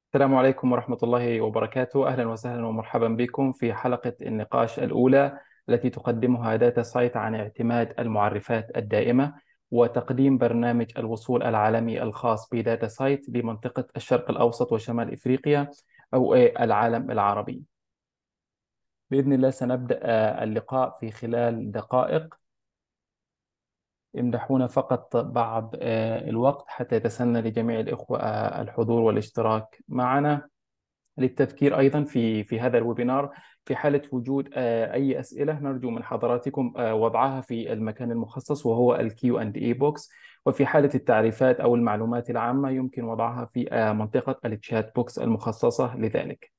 السلام عليكم ورحمة الله وبركاته. أهلا وسهلا ومرحبا بكم في حلقة النقاش الأولى التي تقدمها داتا سايت عن اعتماد المعرفات الدائمة وتقديم برنامج الوصول العالمي الخاص بداتا سايت لمنطقة الشرق الأوسط وشمال إفريقيا أو العالم العربي. بإذن الله سنبدأ اللقاء في خلال دقائق. امنحونا فقط بعض الوقت حتى يتسنى لجميع الإخوة الحضور والاشتراك معنا. للتذكير أيضا في هذا الويبينار، في حالة وجود أي أسئلة نرجو من حضراتكم وضعها في المكان المخصص وهو الكيو أند إي بوكس، وفي حالة التعريفات أو المعلومات العامة يمكن وضعها في منطقة التشات بوكس المخصصة لذلك.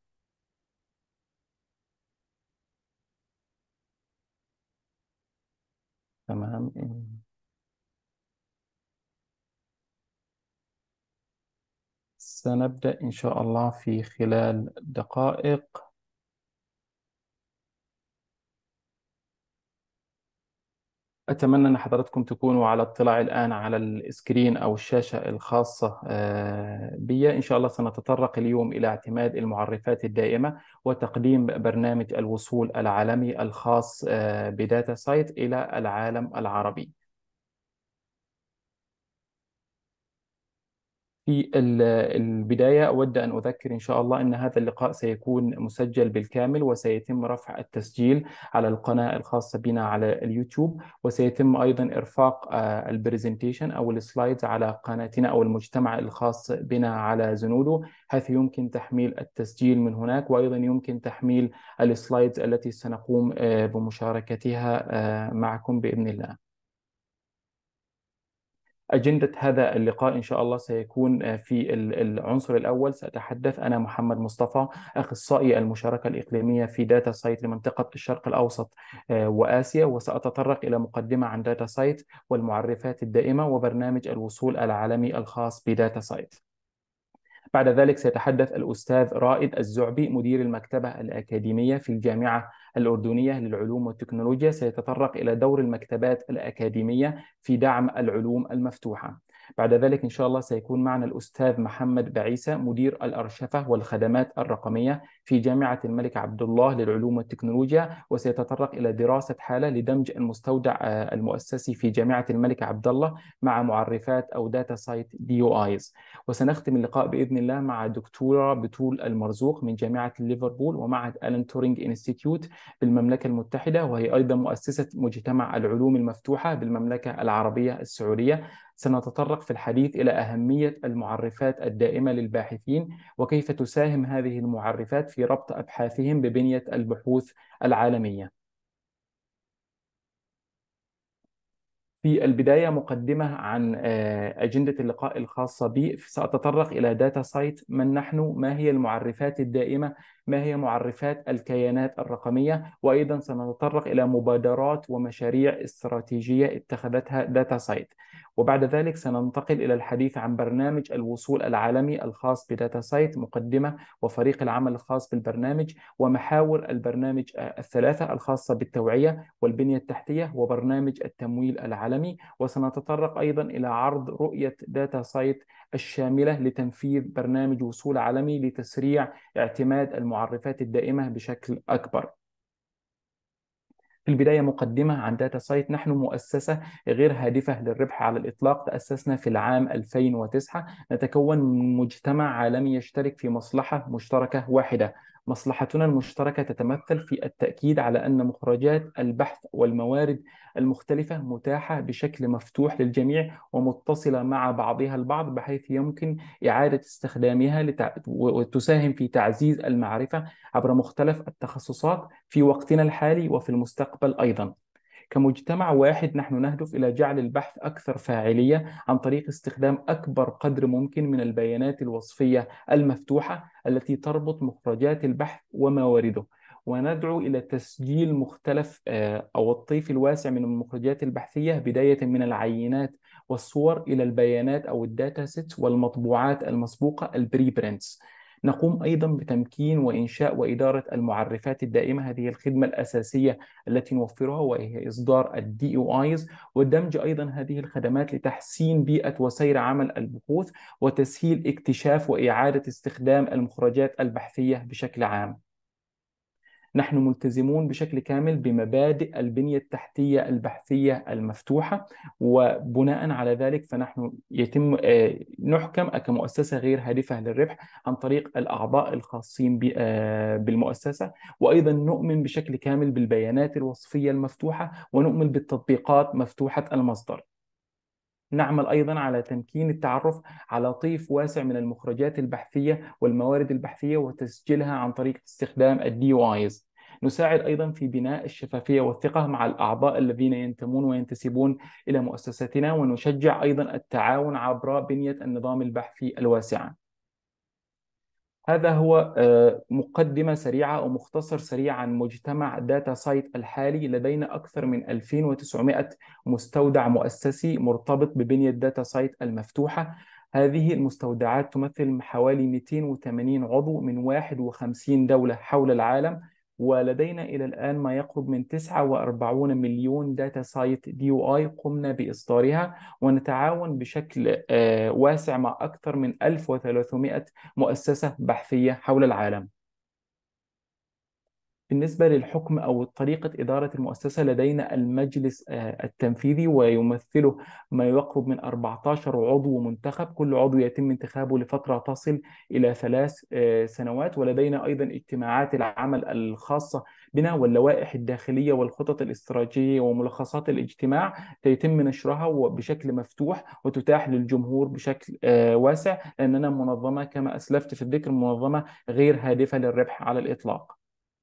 تمام. سنبدأ إن شاء الله في خلال دقائق. أتمنى أن حضراتكم تكونوا على اطلاع الآن على السكرين أو الشاشة الخاصة بي. إن شاء الله سنتطرق اليوم إلى اعتماد المعرفات الدائمة وتقديم برنامج الوصول العالمي الخاص بداتا سايت إلى العالم العربي. في البداية أود أن أذكر إن شاء الله أن هذا اللقاء سيكون مسجل بالكامل، وسيتم رفع التسجيل على القناة الخاصة بنا على اليوتيوب، وسيتم أيضا إرفاق البرزنتيشن أو السلايدز على قناتنا أو المجتمع الخاص بنا على زنودو، حيث يمكن تحميل التسجيل من هناك، وأيضا يمكن تحميل السلايدز التي سنقوم بمشاركتها معكم بإذن الله. أجندة هذا اللقاء إن شاء الله سيكون في العنصر الأول سأتحدث أنا محمد مصطفى، أخصائي المشاركة الإقليمية في داتا سايت لمنطقة الشرق الأوسط وآسيا، وسأتطرق إلى مقدمة عن داتا سايت والمعرفات الدائمة وبرنامج الوصول العالمي الخاص بداتا سايت. بعد ذلك سيتحدث الأستاذ رائد الزعبي مدير المكتبة الأكاديمية في الجامعة الأردنية للعلوم والتكنولوجيا، سيتطرق إلى دور المكتبات الأكاديمية في دعم العلوم المفتوحة. بعد ذلك إن شاء الله سيكون معنا الأستاذ محمد بعيسى مدير الأرشفة والخدمات الرقمية في جامعة الملك عبد الله للعلوم والتكنولوجيا، وسيتطرق إلى دراسة حالة لدمج المستودع المؤسسي في جامعة الملك عبد الله مع معرفات أو داتا سايت دي يو آيز. وسنختم اللقاء بإذن الله مع دكتورة بتول المرزوق من جامعة ليفربول ومعهد ألان تورينج إنستيتيوت بالمملكة المتحدة، وهي أيضا مؤسسة مجتمع العلوم المفتوحة بالمملكة العربية السعودية. سنتطرق في الحديث إلى أهمية المعرفات الدائمة للباحثين، وكيف تساهم هذه المعرفات في ربط أبحاثهم ببنية البحوث العالمية. في البداية مقدمة عن أجندة اللقاء الخاصة بي. سأتطرق إلى داتا سايت، من نحن، ما هي المعرفات الدائمة، ما هي معرفات الكيانات الرقمية، وأيضا سنتطرق إلى مبادرات ومشاريع استراتيجية اتخذتها داتا سايت. وبعد ذلك سننتقل إلى الحديث عن برنامج الوصول العالمي الخاص بداتا سايت، مقدمة وفريق العمل الخاص بالبرنامج ومحاور البرنامج الثلاثة الخاصة بالتوعية والبنية التحتية وبرنامج التمويل العالمي. وسنتطرق أيضا إلى عرض رؤية داتا سايت الشاملة لتنفيذ برنامج وصول عالمي لتسريع اعتماد المعرفات الدائمة بشكل أكبر. في البداية مقدمة عن داتا سايت. نحن مؤسسة غير هادفة للربح على الإطلاق، تأسسنا في العام 2009. نتكون من مجتمع عالمي يشترك في مصلحة مشتركة واحدة. مصلحتنا المشتركة تتمثل في التأكيد على أن مخرجات البحث والموارد المختلفة متاحة بشكل مفتوح للجميع ومتصلة مع بعضها البعض، بحيث يمكن إعادة استخدامها وتساهم في تعزيز المعرفة عبر مختلف التخصصات في وقتنا الحالي وفي المستقبل أيضا. كمجتمع واحد نحن نهدف إلى جعل البحث أكثر فاعلية عن طريق استخدام أكبر قدر ممكن من البيانات الوصفية المفتوحة التي تربط مخرجات البحث وموارده. وندعو إلى تسجيل مختلف أو الطيف الواسع من المخرجات البحثية، بداية من العينات والصور إلى البيانات أو الداتا سيتس والمطبوعات المسبوقة البري برينتس. نقوم أيضا بتمكين وإنشاء وإدارة المعرفات الدائمة، هذه الخدمة الأساسية التي نوفرها، وهي إصدار الدي او ايز، ودمج أيضا هذه الخدمات لتحسين بيئة وسير عمل البحوث، وتسهيل اكتشاف وإعادة استخدام المخرجات البحثية بشكل عام. نحن ملتزمون بشكل كامل بمبادئ البنية التحتية البحثية المفتوحة، وبناء على ذلك فنحن يتم نحكم كمؤسسة غير هادفة للربح عن طريق الأعضاء الخاصين بالمؤسسة، وأيضا نؤمن بشكل كامل بالبيانات الوصفية المفتوحة، ونؤمن بالتطبيقات مفتوحة المصدر. نعمل أيضا على تمكين التعرف على طيف واسع من المخرجات البحثية والموارد البحثية وتسجيلها عن طريق استخدام الدي او ايز. نساعد أيضا في بناء الشفافية والثقة مع الأعضاء الذين ينتمون وينتسبون إلى مؤسستنا، ونشجع أيضا التعاون عبر بنية النظام البحثي الواسعة. هذا هو مقدمة سريعة أو مختصر سريع عن مجتمع داتا سايت الحالي. لدينا أكثر من 2900 مستودع مؤسسي مرتبط ببنية داتا سايت المفتوحة. هذه المستودعات تمثل حوالي 280 عضو من 51 دولة حول العالم، ولدينا إلى الآن ما يقرب من 49 مليون داتا سايت دي او اي قمنا بإصدارها، ونتعاون بشكل واسع مع أكثر من 1300 مؤسسة بحثية حول العالم. بالنسبة للحكم أو طريقة إدارة المؤسسة، لدينا المجلس التنفيذي، ويمثله ما يقرب من 14 عضو منتخب. كل عضو يتم انتخابه لفترة تصل إلى 3 سنوات. ولدينا أيضا اجتماعات العمل الخاصة بنا، واللوائح الداخلية والخطط الاستراتيجية وملخصات الاجتماع يتم نشرها بشكل مفتوح وتتاح للجمهور بشكل واسع، لأننا منظمة كما أسلفت في الذكر، منظمة غير هادفة للربح على الإطلاق.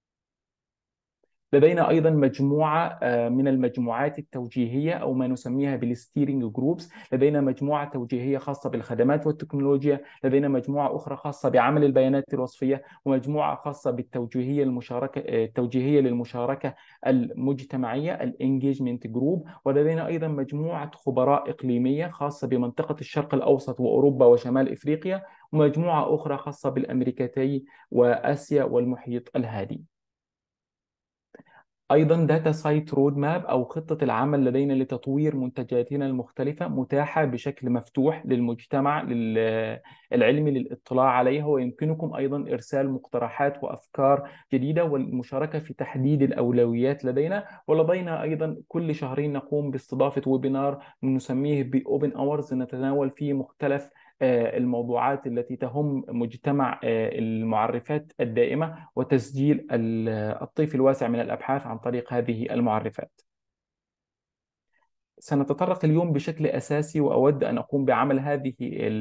لدينا أيضا مجموعة من المجموعات التوجيهية أو ما نسميها بالستيرنج جروبس. لدينا مجموعة توجيهية خاصة بالخدمات والتكنولوجيا، لدينا مجموعة أخرى خاصة بعمل البيانات الوصفية، ومجموعة خاصة بالتوجيهية المشاركة التوجيهية للمشاركة المجتمعية الانجيجمنت جروب. ولدينا أيضا مجموعة خبراء إقليمية خاصة بمنطقة الشرق الأوسط وأوروبا وشمال إفريقيا، ومجموعة أخرى خاصة بالأمريكتي وآسيا والمحيط الهادي. أيضا داتا سايت رود ماب أو خطة العمل لدينا لتطوير منتجاتنا المختلفة متاحة بشكل مفتوح للمجتمع العلمي للاطلاع عليها، ويمكنكم أيضا إرسال مقترحات وأفكار جديدة والمشاركة في تحديد الأولويات لدينا. ولدينا أيضا كل شهرين نقوم باستضافة ويبينار نسميه بأوبن أورز، نتناول فيه مختلف الموضوعات التي تهم مجتمع المعرفات الدائمة، وتسجيل الطيف الواسع من الأبحاث عن طريق هذه المعرفات. سنتطرق اليوم بشكل أساسي، وأود أن أقوم بعمل هذه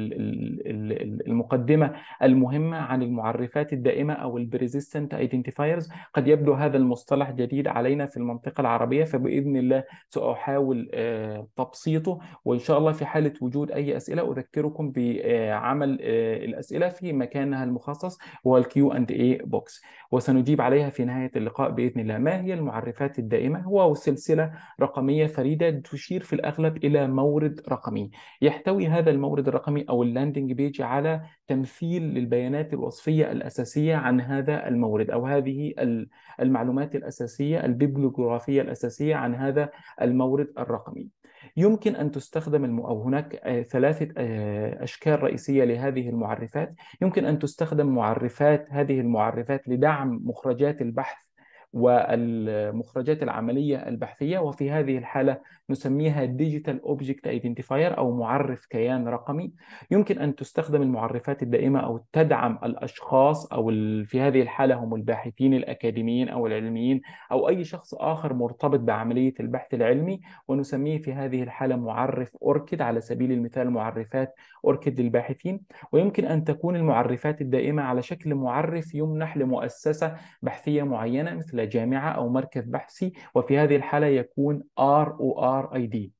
المقدمة المهمة عن المعرفات الدائمة أو البريزيستنت ايدنتيفايرز. قد يبدو هذا المصطلح جديد علينا في المنطقة العربية، فبإذن الله سأحاول تبسيطه، وإن شاء الله في حالة وجود أي أسئلة أذكركم بعمل الأسئلة في مكانها المخصص، هو الكيو أند اي بوكس، وسنجيب عليها في نهاية اللقاء بإذن الله. ما هي المعرفات الدائمة؟ هو سلسلة رقمية فريدة تشير في الأغلب إلى مورد رقمي. يحتوي هذا المورد الرقمي أو اللاندنج بيج على تمثيل للبيانات الوصفية الأساسية عن هذا المورد، أو هذه المعلومات الأساسية البيبليوغرافية الأساسية عن هذا المورد الرقمي. يمكن أن تستخدم أو هناك 3 أشكال رئيسية لهذه المعرفات. يمكن أن تستخدم هذه المعرفات لدعم مخرجات البحث والمخرجات العملية البحثية، وفي هذه الحالة نسميها Digital Object Identifier أو معرف كيان رقمي. يمكن أن تستخدم المعرفات الدائمة أو تدعم الأشخاص، أو في هذه الحالة هم الباحثين الأكاديميين أو العلميين أو أي شخص آخر مرتبط بعملية البحث العلمي، ونسميه في هذه الحالة معرف أوركيد، على سبيل المثال معرفات أوركيد للباحثين. ويمكن أن تكون المعرفات الدائمة على شكل معرف يمنح لمؤسسة بحثية معينة مثل جامعة أو مركز بحثي، وفي هذه الحالة يكون RORID.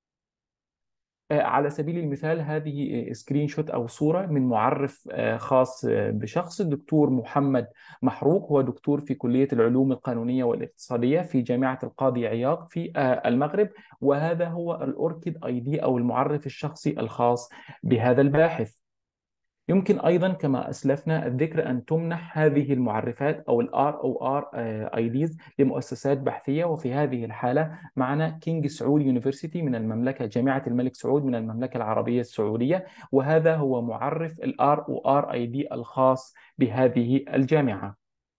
على سبيل المثال هذه سكرين شوت أو صورة من معرف خاص بشخص الدكتور محمد محروق. هو دكتور في كلية العلوم القانونية والاقتصادية في جامعة القاضي عياض في المغرب، وهذا هو الأوركيد ID أو المعرف الشخصي الخاص بهذا الباحث. يمكن أيضا كما أسلفنا الذكر أن تمنح هذه المعرفات أو ال ROR IDs لمؤسسات بحثية. وفي هذه الحالة معنا كينج سعود يونيفرسيتي من المملكة، جامعة الملك سعود من المملكة العربية السعودية، وهذا هو معرف ال ROR ID الخاص بهذه الجامعة.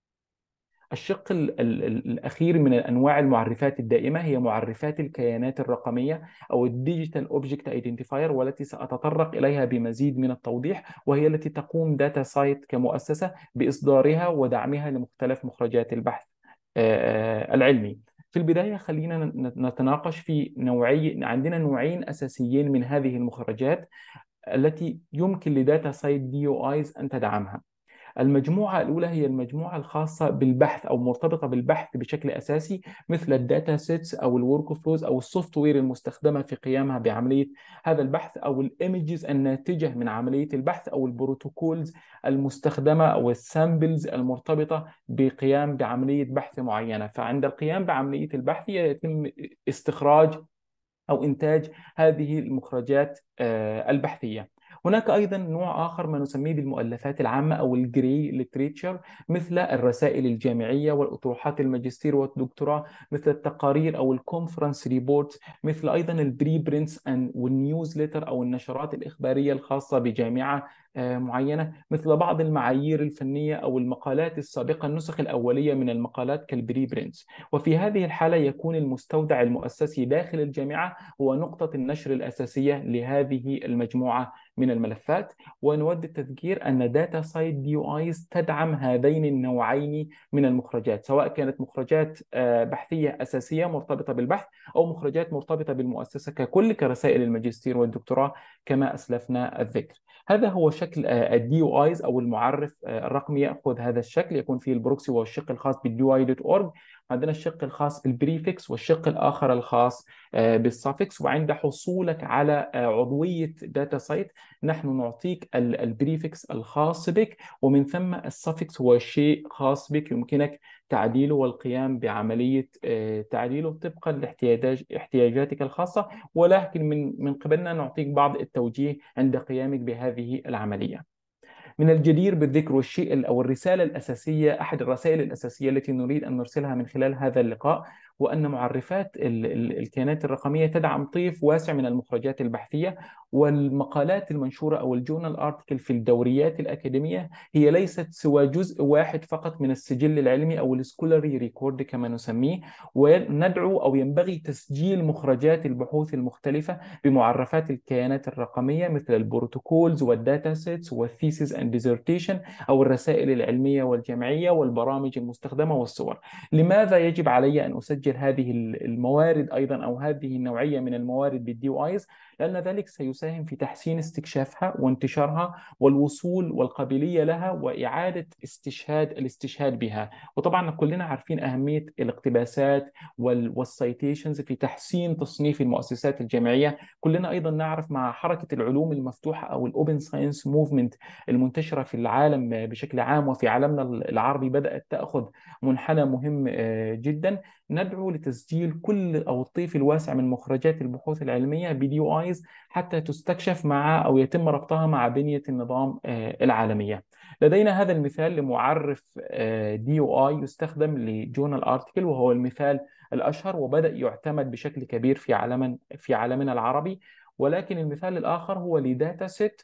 الشق الأخير من أنواع المعرفات الدائمة هي معرفات الكيانات الرقمية أو الديجيتال أوبجكت ايدنتيفاير، والتي سأتطرق إليها بمزيد من التوضيح، وهي التي تقوم داتا سايت كمؤسسة بإصدارها ودعمها لمختلف مخرجات البحث العلمي. في البداية خلينا نتناقش في عندنا نوعين أساسيين من هذه المخرجات التي يمكن لداتا سايت دي او ايز أن تدعمها. المجموعة الأولى هي المجموعة الخاصة بالبحث أو مرتبطة بالبحث بشكل أساسي، مثل الداتا سيتس أو الورك فلوز أو السوفت وير المستخدمة في قيامها بعملية هذا البحث، أو الإيمجز الناتجة من عملية البحث، أو البروتوكولز المستخدمة أو السامبلز المرتبطة بقيام بعملية بحث معينة. فعند القيام بعملية البحث يتم استخراج أو إنتاج هذه المخرجات البحثية. هناك أيضا نوع آخر ما نسميه بالمؤلفات العامة أو الجري ليتريتشر، مثل الرسائل الجامعية والأطروحات الماجستير والدكتوراه، مثل التقارير أو الكونفرنس ريبورتس، مثل أيضا البري برينتس والنيوزليتر أو النشرات الإخبارية الخاصة بجامعة معينة، مثل بعض المعايير الفنية أو المقالات السابقة، النسخ الأولية من المقالات كالبري برينتس. وفي هذه الحالة يكون المستودع المؤسسي داخل الجامعة هو نقطة النشر الأساسية لهذه المجموعة من الملفات. ونود التذكير أن داتا سايت دي او ايز تدعم هذين النوعين من المخرجات، سواء كانت مخرجات بحثية أساسية مرتبطة بالبحث، أو مخرجات مرتبطة بالمؤسسة ككل كرسائل الماجستير والدكتوراه كما أسلفنا الذكر. هذا هو شكل الدي او ايز او المعرف الرقمي. ياخذ هذا الشكل، يكون فيه البروكسي والشق الخاص بالدي اي دوت اورج، عندنا الشق الخاص بالبريفكس والشق الآخر الخاص بالسافكس. وعند حصولك على عضوية داتا سايت نحن نعطيك البريفكس الخاص بك، ومن ثم السافكس هو شيء خاص بك يمكنك تعديله والقيام بعملية تعديله طبقا لاحتياجاتك الخاصة، ولكن من قبلنا نعطيك بعض التوجيه عند قيامك بهذه العملية. من الجدير بالذكر والشيء أو الرسالة الأساسية، أحد الرسائل الأساسية التي نريد أن نرسلها من خلال هذا اللقاء، وأن معرفات الكيانات الرقمية تدعم طيف واسع من المخرجات البحثية والمقالات المنشورة أو الجورنال أرتكل في الدوريات الأكاديمية. هي ليست سوى جزء واحد فقط من السجل العلمي أو السكولاري ريكورد كما نسميه. وندعو أو ينبغي تسجيل مخرجات البحوث المختلفة بمعرفات الكيانات الرقمية، مثل البروتوكولز والداتا سيتس والثيسز اند ديزرتيشن، أو الرسائل العلمية والجامعية والبرامج المستخدمة والصور. لماذا يجب علي أن أسجل هذه الموارد أيضا، أو هذه النوعية من الموارد بالدي او ايز؟ لأن ذلك سيساهم في تحسين استكشافها وانتشارها والوصول والقابلية لها وإعادة الاستشهاد بها. وطبعا كلنا عارفين أهمية الاقتباسات والسيتيشنز في تحسين تصنيف المؤسسات الجامعية. كلنا أيضا نعرف مع حركة العلوم المفتوحة أو الأوبن ساينس موفمنت المنتشرة في العالم بشكل عام وفي عالمنا العربي، بدأت تأخذ منحنى مهم جدا. ندعو لتسجيل كل أو الطيف الواسع من مخرجات البحوث العلمية بدي او ايز حتى تستكشف مع أو يتم ربطها مع بنية النظام العالمية. لدينا هذا المثال لمعرف دي او اي يستخدم لجورنال ارتكل، وهو المثال الأشهر وبدأ يعتمد بشكل كبير في عالمنا العربي. ولكن المثال الآخر هو لداتا سيت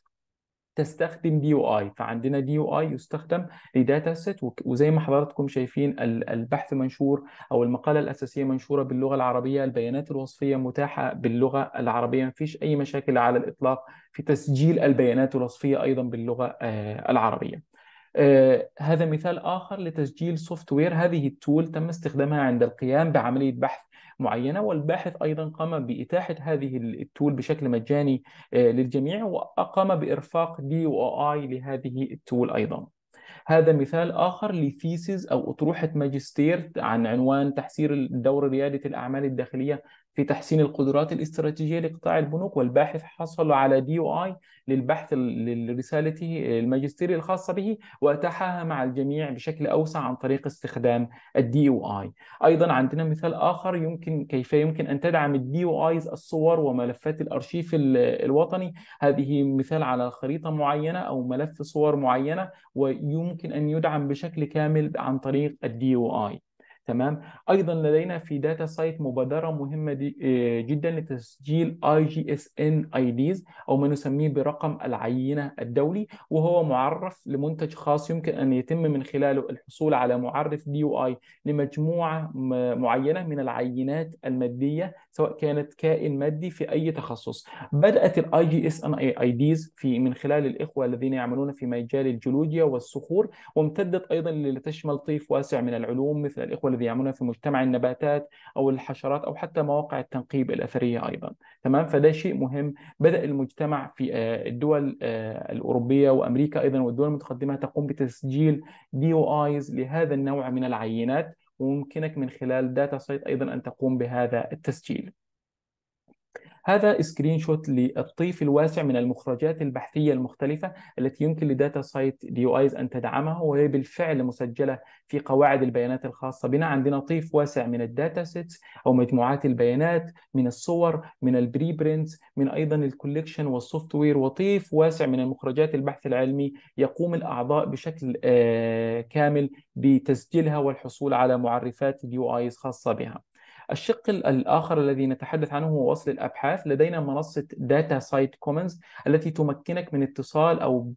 تستخدم دي او اي. فعندنا دي او اي يستخدم لداتا سيت، وزي ما حضراتكم شايفين البحث منشور او المقاله الاساسيه منشوره باللغه العربيه، البيانات الوصفيه متاحه باللغه العربيه، ما فيش اي مشاكل على الاطلاق في تسجيل البيانات الوصفيه ايضا باللغه العربيه. هذا مثال آخر لتسجيل سوفت وير. هذه التول تم استخدامها عند القيام بعملية بحث معينة، والباحث أيضا قام بإتاحة هذه التول بشكل مجاني للجميع، وقام بإرفاق دي او اي لهذه التول أيضا. هذا مثال آخر لثيسز أو أطروحة ماجستير عن عنوان تحسين دور ريادة الأعمال الداخلية في تحسين القدرات الاستراتيجية لقطاع البنوك، والباحث حصل على DOI للبحث لرسالته الماجستيرية الخاصة به، وأتاحها مع الجميع بشكل أوسع عن طريق استخدام DOI. أيضا عندنا مثال آخر كيف يمكن أن تدعم DOIs الصور وملفات الأرشيف الوطني. هذه مثال على خريطة معينة أو ملف صور معينة، ويمكن أن يدعم بشكل كامل عن طريق DOI. تمام. ايضا لدينا في داتا سايت مبادره مهمه جدا لتسجيل IGSN IDs، او ما نسميه برقم العينه الدولي، وهو معرف لمنتج خاص يمكن ان يتم من خلاله الحصول على معرف DOI لمجموعه معينه من العينات الماديه، سواء كانت كائن مادي في اي تخصص. بدات IGSN IDs من خلال الاخوه الذين يعملون في مجال الجيولوجيا والصخور، وامتدت ايضا لتشمل طيف واسع من العلوم مثل الاخوه الذين يعملون في مجتمع النباتات او الحشرات او حتى مواقع التنقيب الاثريه ايضا. تمام. فده شيء مهم. بدا المجتمع في الدول الاوروبيه وامريكا ايضا والدول المتقدمه تقوم بتسجيل DOIs لهذا النوع من العينات، وممكنك من خلال داتا سايت ايضا ان تقوم بهذا التسجيل. هذا سكرين شوت للطيف الواسع من المخرجات البحثية المختلفة التي يمكن لداتا سايت DOIs أن تدعمها، وهي بالفعل مسجلة في قواعد البيانات الخاصة بنا. عندنا طيف واسع من الداتا سيتس أو مجموعات البيانات، من الصور، من البري برينتس، من أيضا الكوليكشن والسوفت وير، وطيف واسع من المخرجات البحث العلمي يقوم الأعضاء بشكل كامل بتسجيلها والحصول على معرفات DOIs خاصة بها. الشق الآخر الذي نتحدث عنه هو وصل الأبحاث. لدينا منصة داتا سايت كومنز التي تمكنك من اتصال أو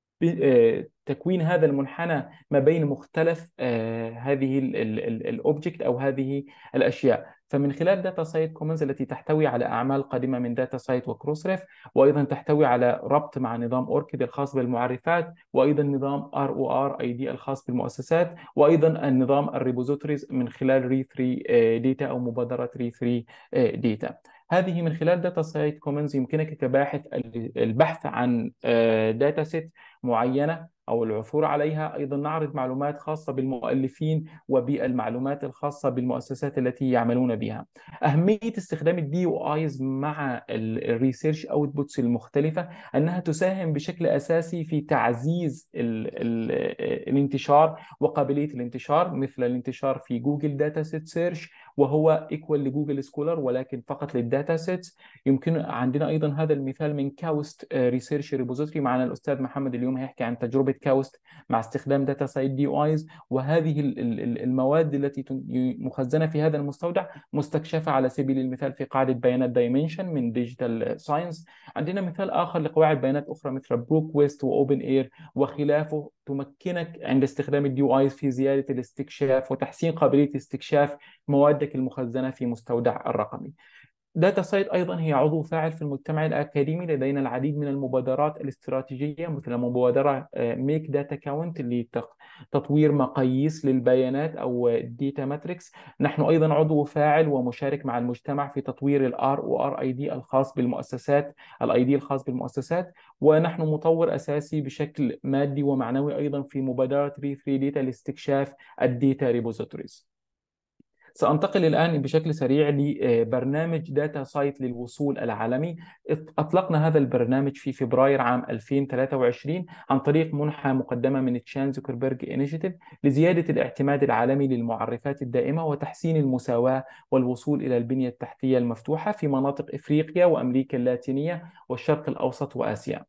تكوين هذا المنحنى ما بين مختلف هذه الأوبجكت أو هذه الأشياء. فمن خلال داتا سايت كومنز التي تحتوي على أعمال قادمة من داتا سايت وكروسريف، وأيضا تحتوي على ربط مع نظام أوركيد الخاص بالمعرفات، وأيضا نظام ROR ID الخاص بالمؤسسات، وأيضا النظام الريبوزيتوريز من خلال ري 3 ديتا أو مبادرة ري 3 ديتا. هذه من خلال داتا سايت كومنز يمكنك كباحث البحث عن داتا سيت معينة أو العثور عليها. أيضا نعرض معلومات خاصة بالمؤلفين وبالمعلومات الخاصة بالمؤسسات التي يعملون بها. أهمية استخدام DOIs مع الريسيرش أوتبوتس المختلفة أنها تساهم بشكل أساسي في تعزيز الانتشار وقابلية الانتشار، مثل الانتشار في جوجل داتا سيت سيرش وهو ايكوال لجوجل سكولر ولكن فقط للداتا سيتس. يمكن عندنا ايضا هذا المثال من كاوست ريسيرش ريبوزيتوري. معنا الاستاذ محمد اليوم هيحكي عن تجربه كاوست مع استخدام داتا سايت DOIs، وهذه المواد التي مخزنه في هذا المستودع مستكشفه على سبيل المثال في قاعده بيانات دايمنشن من ديجيتال ساينس. عندنا مثال اخر لقواعد بيانات اخرى مثل بروك ويست واوبن اير وخلافه، تمكنك عند استخدام DOIs في زياده الاستكشاف وتحسين قابليه استكشاف موادك المخزنة في مستودع الرقمي. داتا سايت أيضا هي عضو فاعل في المجتمع الأكاديمي. لدينا العديد من المبادرات الاستراتيجية مثل مبادرة ميك داتا كاونت لتطوير مقاييس للبيانات أو داتا ماتريكس. نحن أيضا عضو فاعل ومشارك مع المجتمع في تطوير ال ROR ID الخاص بالمؤسسات، الاي دي الخاص بالمؤسسات. ونحن مطور أساسي بشكل مادي ومعنوي أيضا في مبادرة ري 3 ديتا لاستكشاف الديتا ريبوزيتوريز. سأنتقل الآن بشكل سريع لبرنامج داتا سايت للوصول العالمي. أطلقنا هذا البرنامج في فبراير عام 2023 عن طريق منحة مقدمة من تشان زوكربيرج إنيشيتيف لزيادة الاعتماد العالمي للمعرفات الدائمة وتحسين المساواة والوصول إلى البنية التحتية المفتوحة في مناطق إفريقيا وأمريكا اللاتينية والشرق الأوسط وآسيا.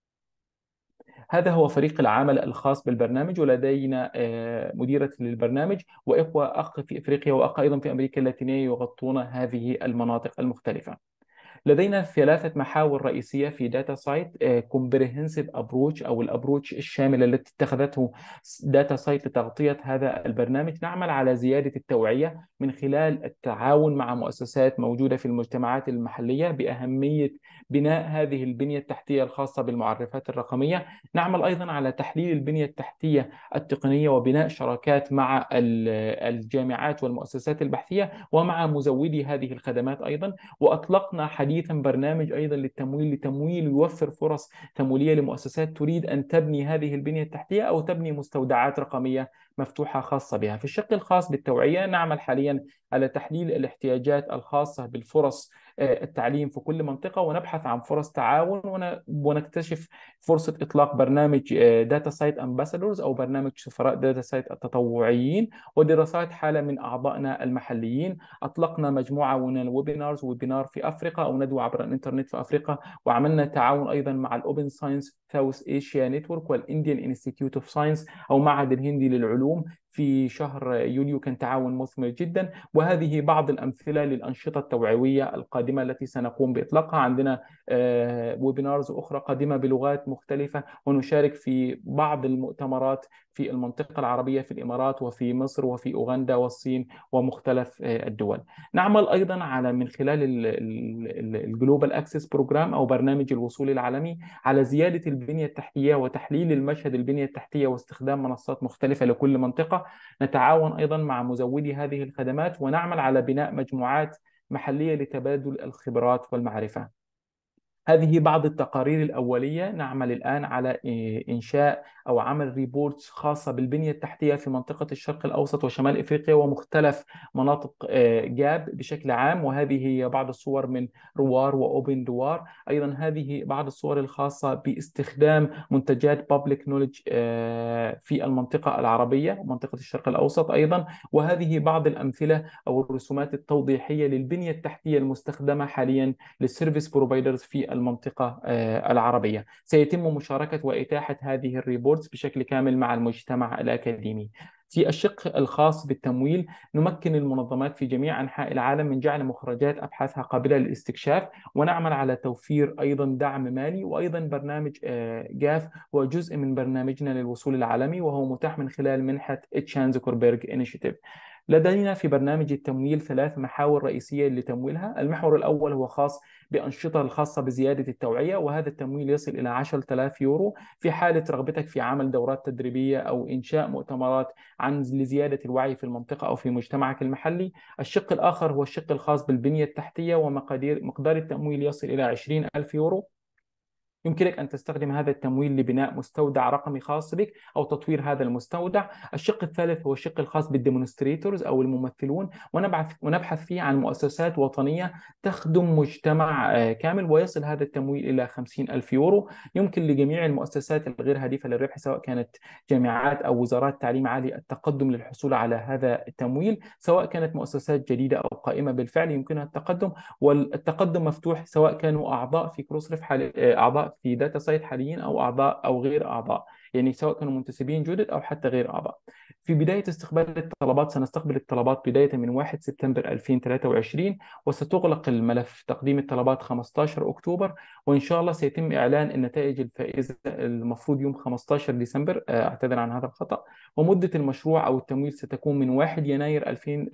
هذا هو فريق العمل الخاص بالبرنامج، ولدينا مديرة للبرنامج وإخوة، أخ في إفريقيا وأخ أيضا في أمريكا اللاتينية يغطون هذه المناطق المختلفة. لدينا ثلاثة محاور رئيسية في داتا سايت. كومبريهنسيف ابروتش او الابروتش الشامل التي اتخذته داتا سايت لتغطية هذا البرنامج. نعمل على زيادة التوعية من خلال التعاون مع مؤسسات موجودة في المجتمعات المحلية بأهمية بناء هذه البنية التحتية الخاصة بالمعرفات الرقمية. نعمل أيضا على تحليل البنية التحتية التقنية وبناء شراكات مع الجامعات والمؤسسات البحثية ومع مزودي هذه الخدمات أيضا. وأطلقنا حديث حديثا برنامج أيضا لتمويل يوفر فرص تمويلية لمؤسسات تريد أن تبني هذه البنية التحتية أو تبني مستودعات رقمية مفتوحة خاصة بها. في الشق الخاص بالتوعية نعمل حاليا على تحليل الاحتياجات الخاصة بالفرص التعليم في كل منطقة، ونبحث عن فرص تعاون، ونكتشف فرصة إطلاق برنامج داتا سايت امباسادورز أو برنامج سفراء داتا سايت التطوعيين، ودراسات حالة من أعضائنا المحليين. أطلقنا مجموعة من الويبينارز، ويبينار في أفريقيا أو ندوة عبر الإنترنت في أفريقيا، وعملنا تعاون أيضا مع الأوبن ساينس ساوث إيشيا نتورك والإنديان انستيتيوت اوف ساينس أو معهد الهندي للعلوم. في شهر يوليو كان تعاون مثمر جدا. وهذه بعض الأمثلة للأنشطة التوعوية القادمة التي سنقوم بإطلاقها. عندنا ويبينارز أخرى قادمة بلغات مختلفة، ونشارك في بعض المؤتمرات في المنطقة العربية في الإمارات وفي مصر وفي أوغندا والصين ومختلف الدول. نعمل أيضا على من خلال الجلوبال أكسس بروجرام أو برنامج الوصول العالمي على زيادة البنية التحتية وتحليل المشهد البنية التحتية واستخدام منصات مختلفة لكل منطقة. نتعاون أيضا مع مزودي هذه الخدمات، ونعمل على بناء مجموعات محلية لتبادل الخبرات والمعرفة. هذه بعض التقارير الأولية. نعمل الآن على إنشاء أو عمل ريبورتس خاصة بالبنية التحتية في منطقة الشرق الأوسط وشمال إفريقيا ومختلف مناطق جاب بشكل عام. وهذه هي بعض الصور من روار وأوبن دوار. أيضا هذه بعض الصور الخاصة باستخدام منتجات بابليك نوليدج في المنطقة العربية ومنطقة الشرق الأوسط أيضا. وهذه بعض الأمثلة أو الرسومات التوضيحية للبنية التحتية المستخدمة حاليا للسيرفيس بروفايدرز في المنطقة العربية. سيتم مشاركة وإتاحة هذه الريبورتس بشكل كامل مع المجتمع الأكاديمي. في الشق الخاص بالتمويل نمكن المنظمات في جميع أنحاء العالم من جعل مخرجات أبحاثها قابلة للاستكشاف، ونعمل على توفير أيضا دعم مالي. وأيضا برنامج جاف هو جزء من برنامجنا للوصول العالمي، وهو متاح من خلال منحة تشان زوكربيرج إنيشيتيف. لدينا في برنامج التمويل 3 محاور رئيسية لتمويلها. المحور الأول هو خاص بأنشطة الخاصة بزيادة التوعية، وهذا التمويل يصل إلى 10,000 يورو في حالة رغبتك في عمل دورات تدريبية أو إنشاء مؤتمرات لزيادة الوعي في المنطقة أو في مجتمعك المحلي. الشق الآخر هو الشق الخاص بالبنية التحتية، ومقدار التمويل يصل إلى 20,000 يورو. يمكنك أن تستخدم هذا التمويل لبناء مستودع رقمي خاص بك أو تطوير هذا المستودع. الشق الثالث هو الشق الخاص بالديمونستريتورز أو الممثلون، ونبحث فيه عن مؤسسات وطنية تخدم مجتمع كامل، ويصل هذا التمويل إلى 50,000 يورو. يمكن لجميع المؤسسات الغير هادفة للربح سواء كانت جامعات أو وزارات تعليم عالي التقدم للحصول على هذا التمويل، سواء كانت مؤسسات جديدة أو قائمة بالفعل يمكنها التقدم. والتقدم مفتوح سواء كانوا أعضاء في كروسريف أعضاء في داتا سايت حاليين أو أعضاء أو غير أعضاء، يعني سواء كانوا منتسبين جدد أو حتى غير أعضاء. في بداية استقبال الطلبات سنستقبل الطلبات بداية من 1 سبتمبر 2023، وستغلق الملف تقديم الطلبات 15 أكتوبر. وإن شاء الله سيتم إعلان النتائج الفائزة المفروض يوم 15 ديسمبر، أعتذر عن هذا الخطأ. ومدة المشروع أو التمويل ستكون من 1 يناير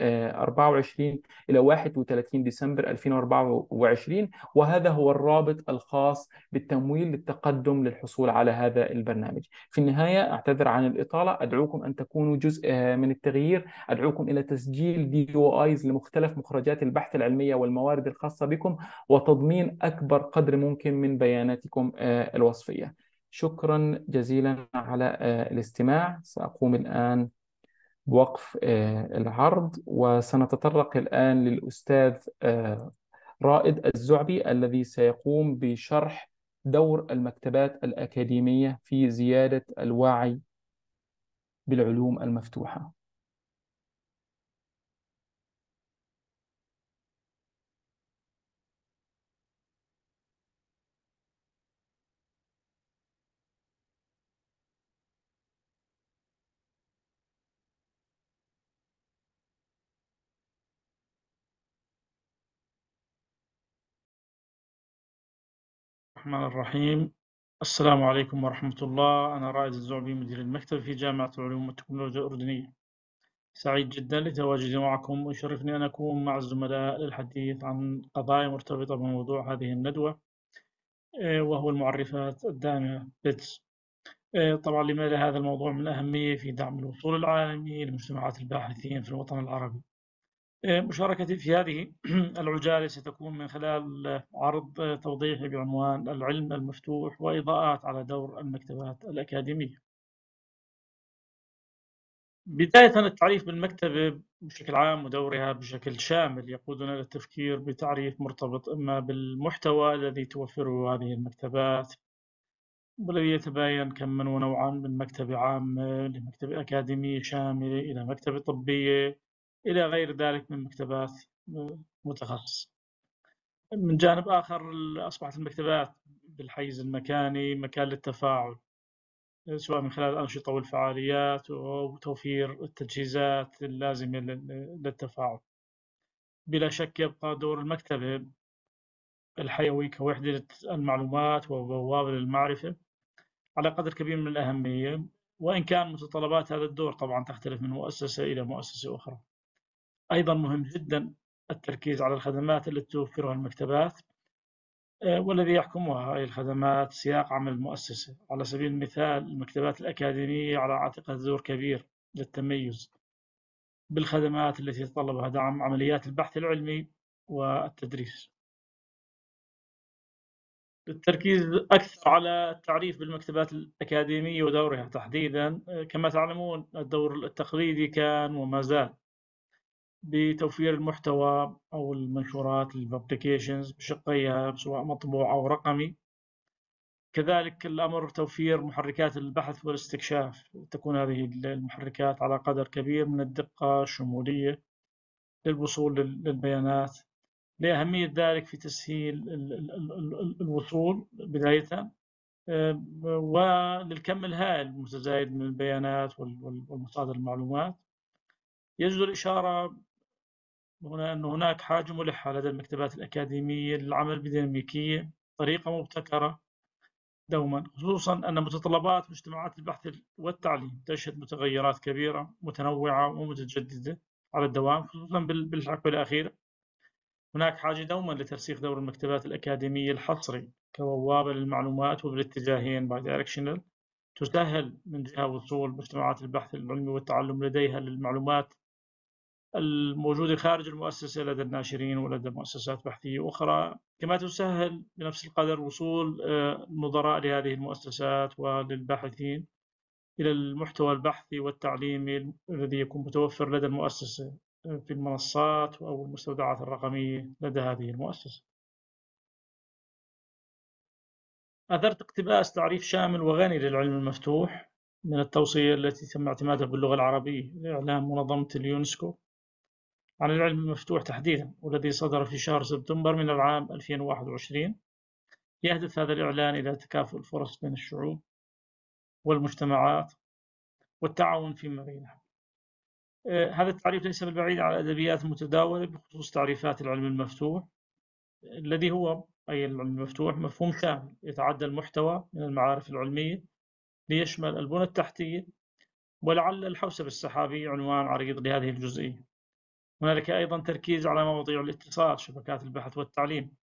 2024 إلى 31 ديسمبر 2024. وهذا هو الرابط الخاص بالتمويل للتقدم للحصول على هذا البرنامج. في النهاية أعتذر عن الإطالة. أدعوكم أن تكونوا جزء من التغيير. أدعوكم إلى تسجيل DOIs لمختلف مخرجات البحث العلمية والموارد الخاصة بكم، وتضمين أكبر قدر ممكن من بياناتكم الوصفية. شكرا جزيلا على الاستماع. سأقوم الآن بوقف العرض، وسنتطرق الآن للأستاذ رائد الزعبي الذي سيقوم بشرح دور المكتبات الأكاديمية في زيادة الوعي بالعلوم المفتوحة. الرحمن الرحيم. السلام عليكم ورحمة الله. أنا رائد الزعبي مدير المكتب في جامعة العلوم والتكنولوجيا الأردنية. سعيد جدا لتواجدي معكم، ويشرفني أن أكون مع الزملاء للحديث عن قضايا مرتبطة بموضوع هذه الندوة، وهو المعرفات الداعمة بيتس. طبعا لماذا هذا الموضوع من الأهمية في دعم الوصول العالمي لمجتمعات الباحثين في الوطن العربي؟ مشاركتي في هذه العجالة ستكون من خلال عرض توضيحي بعنوان العلم المفتوح وإضاءات على دور المكتبات الأكاديمية. بداية التعريف بالمكتبة بشكل عام ودورها بشكل شامل يقودنا للتفكير بتعريف مرتبط إما بالمحتوى الذي توفره هذه المكتبات، والذي يتباين كمًا ونوعًا من مكتبة عامة لمكتبة أكاديمية شاملة إلى مكتبة طبية إلى غير ذلك من مكتبات متخصصة. من جانب آخر أصبحت المكتبات بالحيز المكاني مكان للتفاعل، سواء من خلال الأنشطة والفعاليات وتوفير التجهيزات اللازمة للتفاعل. بلا شك يبقى دور المكتبة الحيوي كوحدة المعلومات وبوابة للمعرفة على قدر كبير من الأهمية، وإن كان متطلبات هذا الدور طبعا تختلف من مؤسسة إلى مؤسسة أخرى. أيضا مهم جدا التركيز على الخدمات التي توفرها المكتبات والذي يحكمها هذه الخدمات سياق عمل المؤسسة. على سبيل المثال المكتبات الأكاديمية على عاتقها دور كبير للتميز بالخدمات التي يتطلبها دعم عمليات البحث العلمي والتدريس. التركيز أكثر على التعريف بالمكتبات الأكاديمية ودورها تحديداً. كما تعلمون الدور التقليدي كان وما زال بتوفير المحتوى أو المنشورات الببليكيشنز بشقيها سواء مطبوع أو رقمي. كذلك الأمر توفير محركات البحث والاستكشاف، تكون هذه المحركات على قدر كبير من الدقة الشمولية للوصول للبيانات، لأهمية ذلك في تسهيل الوصول بداية وللكم الهائل المتزايد من البيانات والمصادر المعلومات. يجدر الإشارة هنا أن هناك حاجة ملحة لدى المكتبات الأكاديمية للعمل بديناميكية طريقة مبتكرة دوما، خصوصا أن متطلبات مجتمعات البحث والتعليم تشهد متغيرات كبيرة متنوعة ومتجددة على الدوام. خصوصا بالحقبة الأخيرة هناك حاجة دوما لترسيخ دور المكتبات الأكاديمية الحصري كبوابة للمعلومات وبالاتجاهين بايدايركشنال، تسهل من جهة وصول مجتمعات البحث العلمي والتعلم لديها للمعلومات الموجودة خارج المؤسسة لدى الناشرين ولدى مؤسسات بحثية أخرى، كما تسهل بنفس القدر وصول النظراء لهذه المؤسسات وللباحثين إلى المحتوى البحثي والتعليمي الذي يكون متوفر لدى المؤسسة في المنصات أو المستودعات الرقمية لدى هذه المؤسسة. أثرت اقتباس تعريف شامل وغني للعلم المفتوح من التوصية التي تم اعتمادها باللغة العربية لإعلان منظمة اليونسكو عن العلم المفتوح تحديدا، والذي صدر في شهر سبتمبر من العام 2021. يهدف هذا الإعلان إلى تكافؤ الفرص بين الشعوب والمجتمعات والتعاون فيما بينها. هذا التعريف ليس بالبعيد عن الأدبيات المتداولة بخصوص تعريفات العلم المفتوح، الذي هو أي العلم المفتوح مفهوم شامل يتعدى المحتوى من المعارف العلمية ليشمل البنى التحتية، ولعل الحوسبة السحابية عنوان عريض لهذه الجزئية. هنالك أيضا تركيز على مواضيع الاتصال شبكات البحث والتعليم،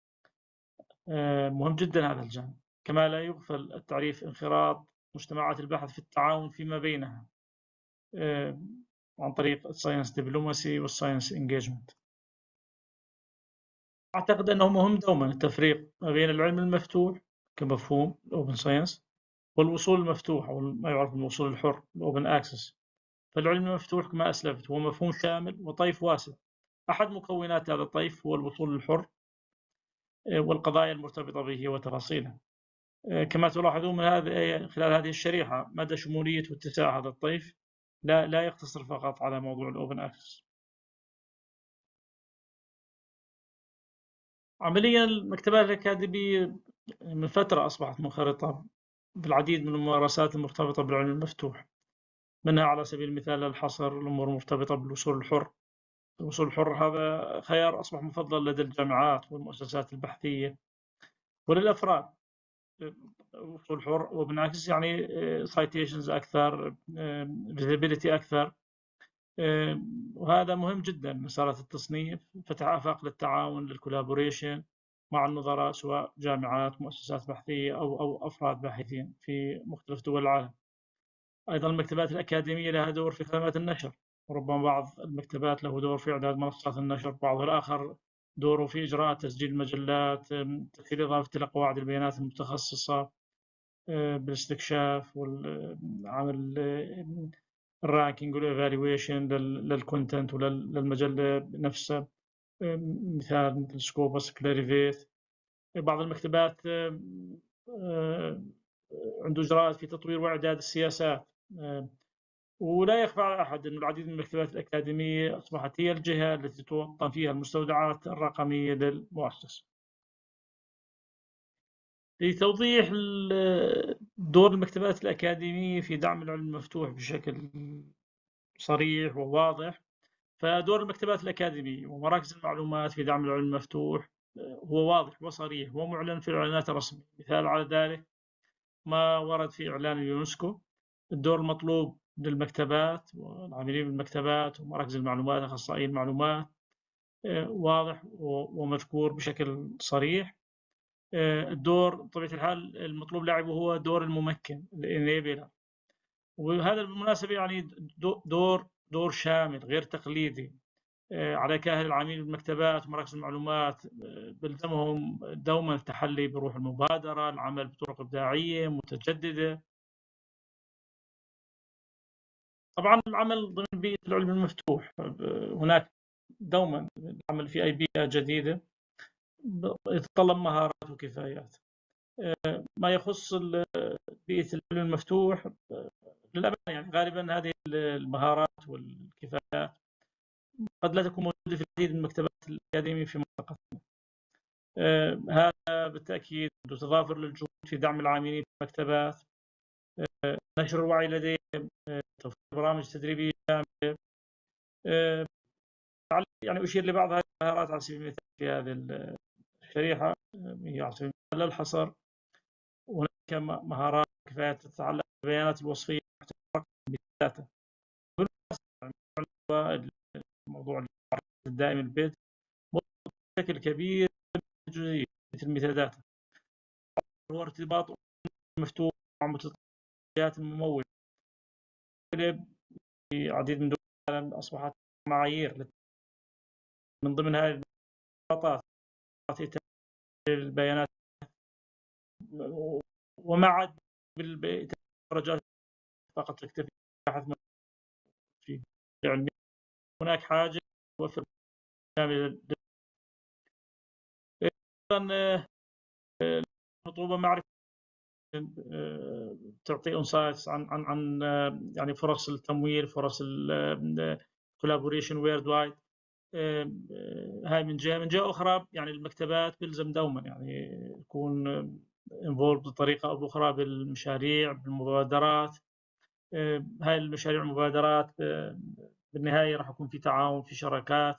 مهم جدا هذا الجانب. كما لا يغفل التعريف انخراط مجتمعات البحث في التعاون فيما بينها عن طريق الساينس دبلوماسي والساينس انجيجمنت. أعتقد أنه مهم دوما التفريق ما بين العلم المفتوح كمفهوم الأوبن ساينس والوصول المفتوح أو ما يعرف بالوصول الحر الأوبن أكسس. فالعلم المفتوح كما أسلفت هو مفهوم شامل وطيف واسع. أحد مكونات هذا الطيف هو الوصول الحر والقضايا المرتبطة به وتفاصيله. كما تلاحظون من خلال هذه الشريحة مدى شمولية واتساع هذا الطيف لا يقتصر فقط على موضوع الأوبن أكسس. عمليا المكتبات الأكاديمية من فترة أصبحت منخرطة بالعديد من الممارسات المرتبطة بالعلم المفتوح، منها على سبيل المثال الحصر الأمور المرتبطة بالوصول الحر. الوصول الحر هذا خيار أصبح مفضل لدى الجامعات والمؤسسات البحثية وللأفراد. وصول حر وبنعكس يعني citations أكثر، visibility أكثر، وهذا مهم جدا. مسارات التصنيف فتح آفاق للتعاون للكولابوريشن مع النظراء سواء جامعات مؤسسات بحثية أو أفراد باحثين في مختلف دول العالم. أيضا المكتبات الأكاديمية لها دور في خدمات النشر وربما بعض المكتبات له دور في إعداد منصات النشر، بعض الآخر دوره في إجراء تسجيل المجلات، تسهيل إضافة قواعد البيانات المتخصصة بالاستكشاف والعمل الرانكينج والايفالويشن للكونتنت وللمجلة نفسها، مثال مثل سكوبس، كلاريفيت. بعض المكتبات عنده إجراءات في تطوير وإعداد السياسات. ولا يخفى على أحد أن العديد من المكتبات الأكاديمية أصبحت هي الجهة التي توطن فيها المستودعات الرقمية للمؤسسة. لتوضيح دور المكتبات الأكاديمية في دعم العلم المفتوح بشكل صريح وواضح، فدور المكتبات الأكاديمية ومراكز المعلومات في دعم العلم المفتوح هو واضح وصريح ومعلن في الإعلانات الرسمية. مثال على ذلك ما ورد في إعلان اليونسكو. الدور المطلوب للمكتبات والعاملين بالمكتبات ومراكز المعلومات أخصائيين المعلومات واضح ومذكور بشكل صريح. الدور بطبيعة الحال المطلوب لعبه هو دور الممكن الانيبلر، وهذا بالمناسبة يعني دور شامل غير تقليدي على كاهل العاملين بالمكتبات ومراكز المعلومات. بلزمهم دوما التحلي بروح المبادرة، العمل بطرق إبداعية متجددة. طبعا العمل ضمن بيئة العلم المفتوح، هناك دوما العمل في أي بيئة جديدة يتطلب مهارات وكفايات. ما يخص بيئة العلم المفتوح للأمانة يعني غالبا هذه المهارات والكفايات قد لا تكون موجودة في العديد من المكتبات الأكاديمية في منطقتنا. هذا بالتأكيد تضافر للجهود في دعم العاملين في المكتبات، نشر الوعي لديهم، توفير برامج تدريبية شاملة. يعني أشير لبعض هذه المهارات على سبيل المثال في هذه الشريحة، هي على سبيل المثال للحصر. هناك مهارات كفاية تتعلق بالبيانات الوصفية بالداتا. الموضوع الدائم البيت بشكل كبير جزئي مثل الميتاداتا، هو ارتباط مفتوح مع متطلبات الممول. في عديد من دول العالم أصبحت معايير من ضمن هذه الارتباطات البيانات، وما عاد بالدرجات فقط تكتفي ببحث في علمي. هناك حاجة توفر كاملة. أيضا مطلوبة معرفة تعطي انسايتس عن يعني فرص التمويل، فرص الكولابوريشن وورد وايد. هاي من جهة أخرى يعني المكتبات بيلزم دوما يعني يكون انفولد بطريقة أو بأخرى بالمشاريع بالمبادرات. هاي المشاريع والمبادرات بالنهاية راح يكون في تعاون في شراكات.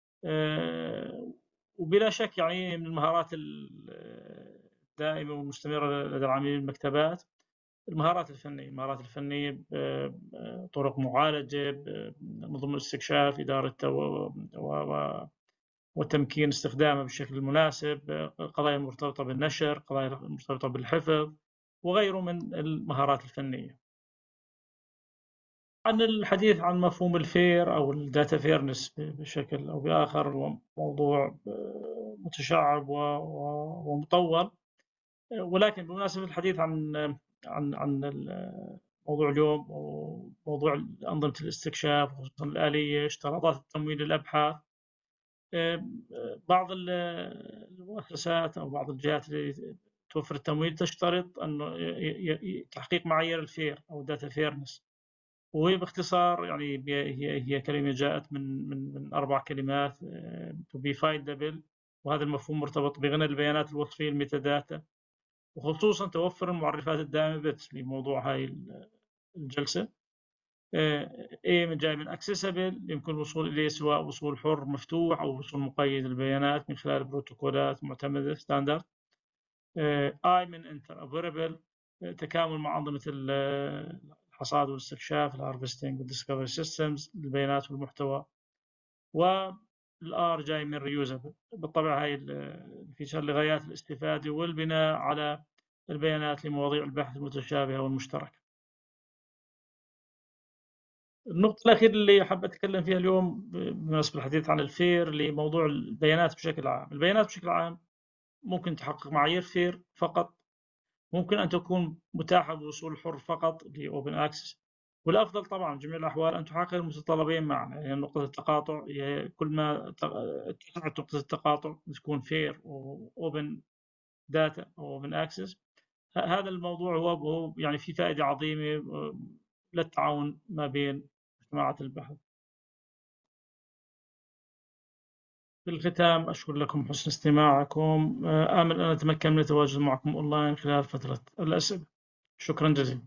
وبلا شك يعني من المهارات الدائمة والمستمرة لدى العاملين بالمكتبات المهارات الفنية طرق معالجة، نظم الاستكشاف، إدارة وتمكين استخدامه بالشكل المناسب، قضايا مرتبطة بالنشر، قضايا مرتبطة بالحفظ وغيره من المهارات الفنية. عن الحديث عن مفهوم الفير أو الداتا فيرنس بشكل أو بآخر هو موضوع متشعب ومطول، ولكن بمناسبة الحديث عن موضوع اليوم وموضوع أنظمة الاستكشاف وخصوصا الآلية اشتراطات التمويل للأبحاث، بعض المؤسسات أو بعض الجهات اللي توفر التمويل تشترط أنه تحقيق معايير الفير أو داتا فيرنس، وهي باختصار يعني هي كلمة جاءت من 4 كلمات to be findable، وهذا المفهوم مرتبط بغنى البيانات الوصفية الميتاداتا، وخصوصا توفر المعرفات الدائمة بيتس لموضوع هاي الجلسة. جاي من accessible يمكن الوصول إليه سواء وصول حر مفتوح أو وصول مقيد للبيانات من خلال بروتوكولات معتمدة ستاندرد. من interoperable تكامل مع أنظمة الحصاد والاستكشاف الهارفستنج والديسكفري سيستمز للبيانات والمحتوى. والآر جاي من reusable، بالطبع هاي الفيشر لغايات الاستفادة والبناء على البيانات لمواضيع البحث المتشابهة والمشتركة. النقطة الأخيرة اللي حابة أتكلم فيها اليوم بمناسبة الحديث عن الفير لموضوع البيانات بشكل عام. البيانات بشكل عام ممكن تحقق معايير فير فقط، ممكن أن تكون متاحة بالوصول الحر فقط لأوبن أكسس، والأفضل طبعا جميع الأحوال أن تحقق المتطلبين معا. يعني نقطة التقاطع هي كل ما ارتفعت نقطة التقاطع تكون فير وأوبن داتا أو أوبن أكسس. هذا الموضوع هو يعني في فائدة عظيمة للتعاون ما بين جماعة البحث. في الختام أشكر لكم حسن استماعكم، آمل أن أتمكن من التواجد معكم أونلاين خلال فترة الأسئلة. شكرا جزيلا.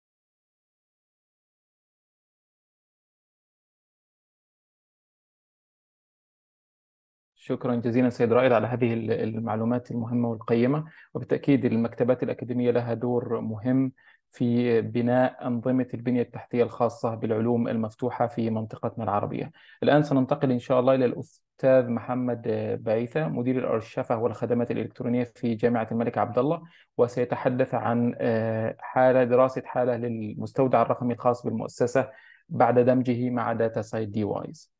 شكرا جزيلا سيد رائد على هذه المعلومات المهمة والقيمة. وبالتأكيد المكتبات الأكاديمية لها دور مهم في بناء أنظمة البنية التحتية الخاصة بالعلوم المفتوحة في منطقتنا العربية. الآن سننتقل إن شاء الله إلى الأستاذ محمد بعيثة، مدير الأرشفة والخدمات الإلكترونية في جامعة الملك عبد الله، وسيتحدث عن دراسة حالة للمستودع الرقمي الخاص بالمؤسسة بعد دمجه مع داتا سايت دي وايز.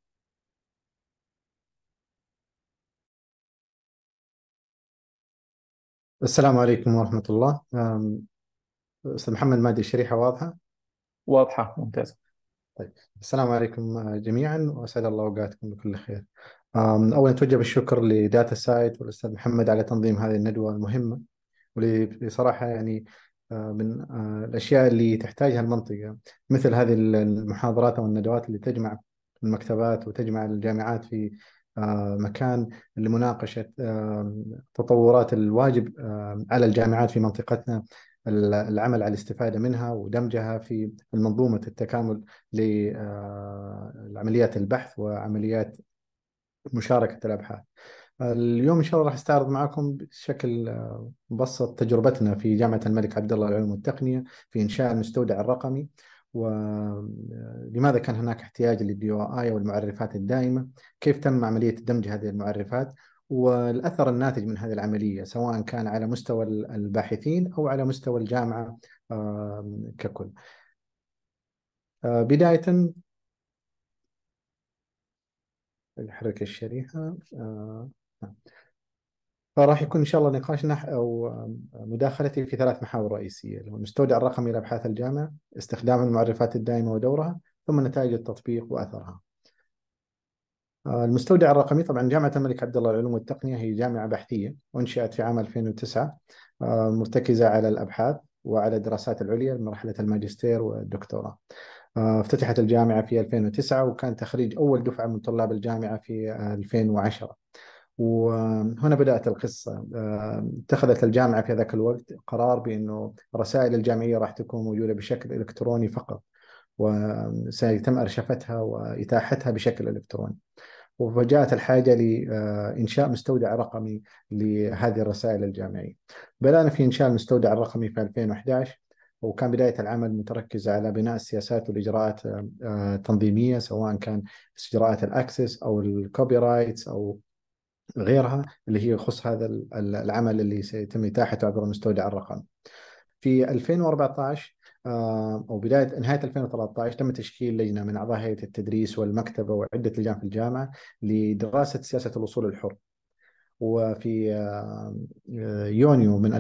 السلام عليكم ورحمة الله. أستاذ محمد، مادي الشريحة واضحة؟ واضحة، ممتازة. طيب، السلام عليكم جميعا، وأسعد الله أوقاتكم بكل خير. أولا أتوجه بالشكر لداتا سايت والأستاذ محمد على تنظيم هذه الندوة المهمة، واللي بصراحة يعني من الأشياء اللي تحتاجها المنطقة، مثل هذه المحاضرات أو الندوات اللي تجمع المكتبات وتجمع الجامعات في مكان لمناقشة تطورات الواجب على الجامعات في منطقتنا، العمل على الاستفادة منها ودمجها في منظومة التكامل لعمليات البحث وعمليات مشاركة الأبحاث. اليوم إن شاء الله راح استعرض معكم بشكل مبسط تجربتنا في جامعة الملك عبد الله للعلوم والتقنية في إنشاء المستودع الرقمي، ولماذا كان هناك احتياج للدي او اي والمعرفات الدائمة، كيف تم عملية دمج هذه المعرفات، والأثر الناتج من هذه العملية سواء كان على مستوى الباحثين أو على مستوى الجامعة ككل. بداية نحرك الشريحة. فراح يكون إن شاء الله نقاشنا أو مداخلتي في ثلاث محاور رئيسية، اللي هو المستودع الرقمي لأبحاث الجامعة، استخدام المعرفات الدائمة ودورها، ثم نتائج التطبيق وأثرها. المستودع الرقمي، طبعا جامعة الملك عبد الله للعلوم والتقنية هي جامعة بحثية أنشئت في عام 2009، مرتكزة على الأبحاث وعلى الدراسات العليا لمرحلة الماجستير والدكتوراه. افتتحت الجامعة في 2009، وكان تخريج أول دفعة من طلاب الجامعة في 2010. وهنا بدأت القصة. اتخذت الجامعة في ذاك الوقت قرار بأنه الرسائل الجامعية راح تكون موجودة بشكل إلكتروني فقط، وسيتم أرشفتها وإتاحتها بشكل إلكتروني. وجاءت الحاجة لإنشاء مستودع رقمي لهذه الرسائل الجامعية. بدأنا في إنشاء المستودع الرقمي في 2011، وكان بداية العمل متركز على بناء السياسات والإجراءات التنظيمية، سواء كان إجراءات الأكسس أو الكوبي رايتس أو غيرها اللي هي يخص هذا العمل اللي سيتم إتاحته عبر المستودع الرقمي. في 2014 أو بداية نهاية 2013 تم تشكيل لجنة من أعضاء هيئة التدريس والمكتبة وعدة لجان في الجامعة لدراسة سياسة الوصول الحر. وفي يونيو من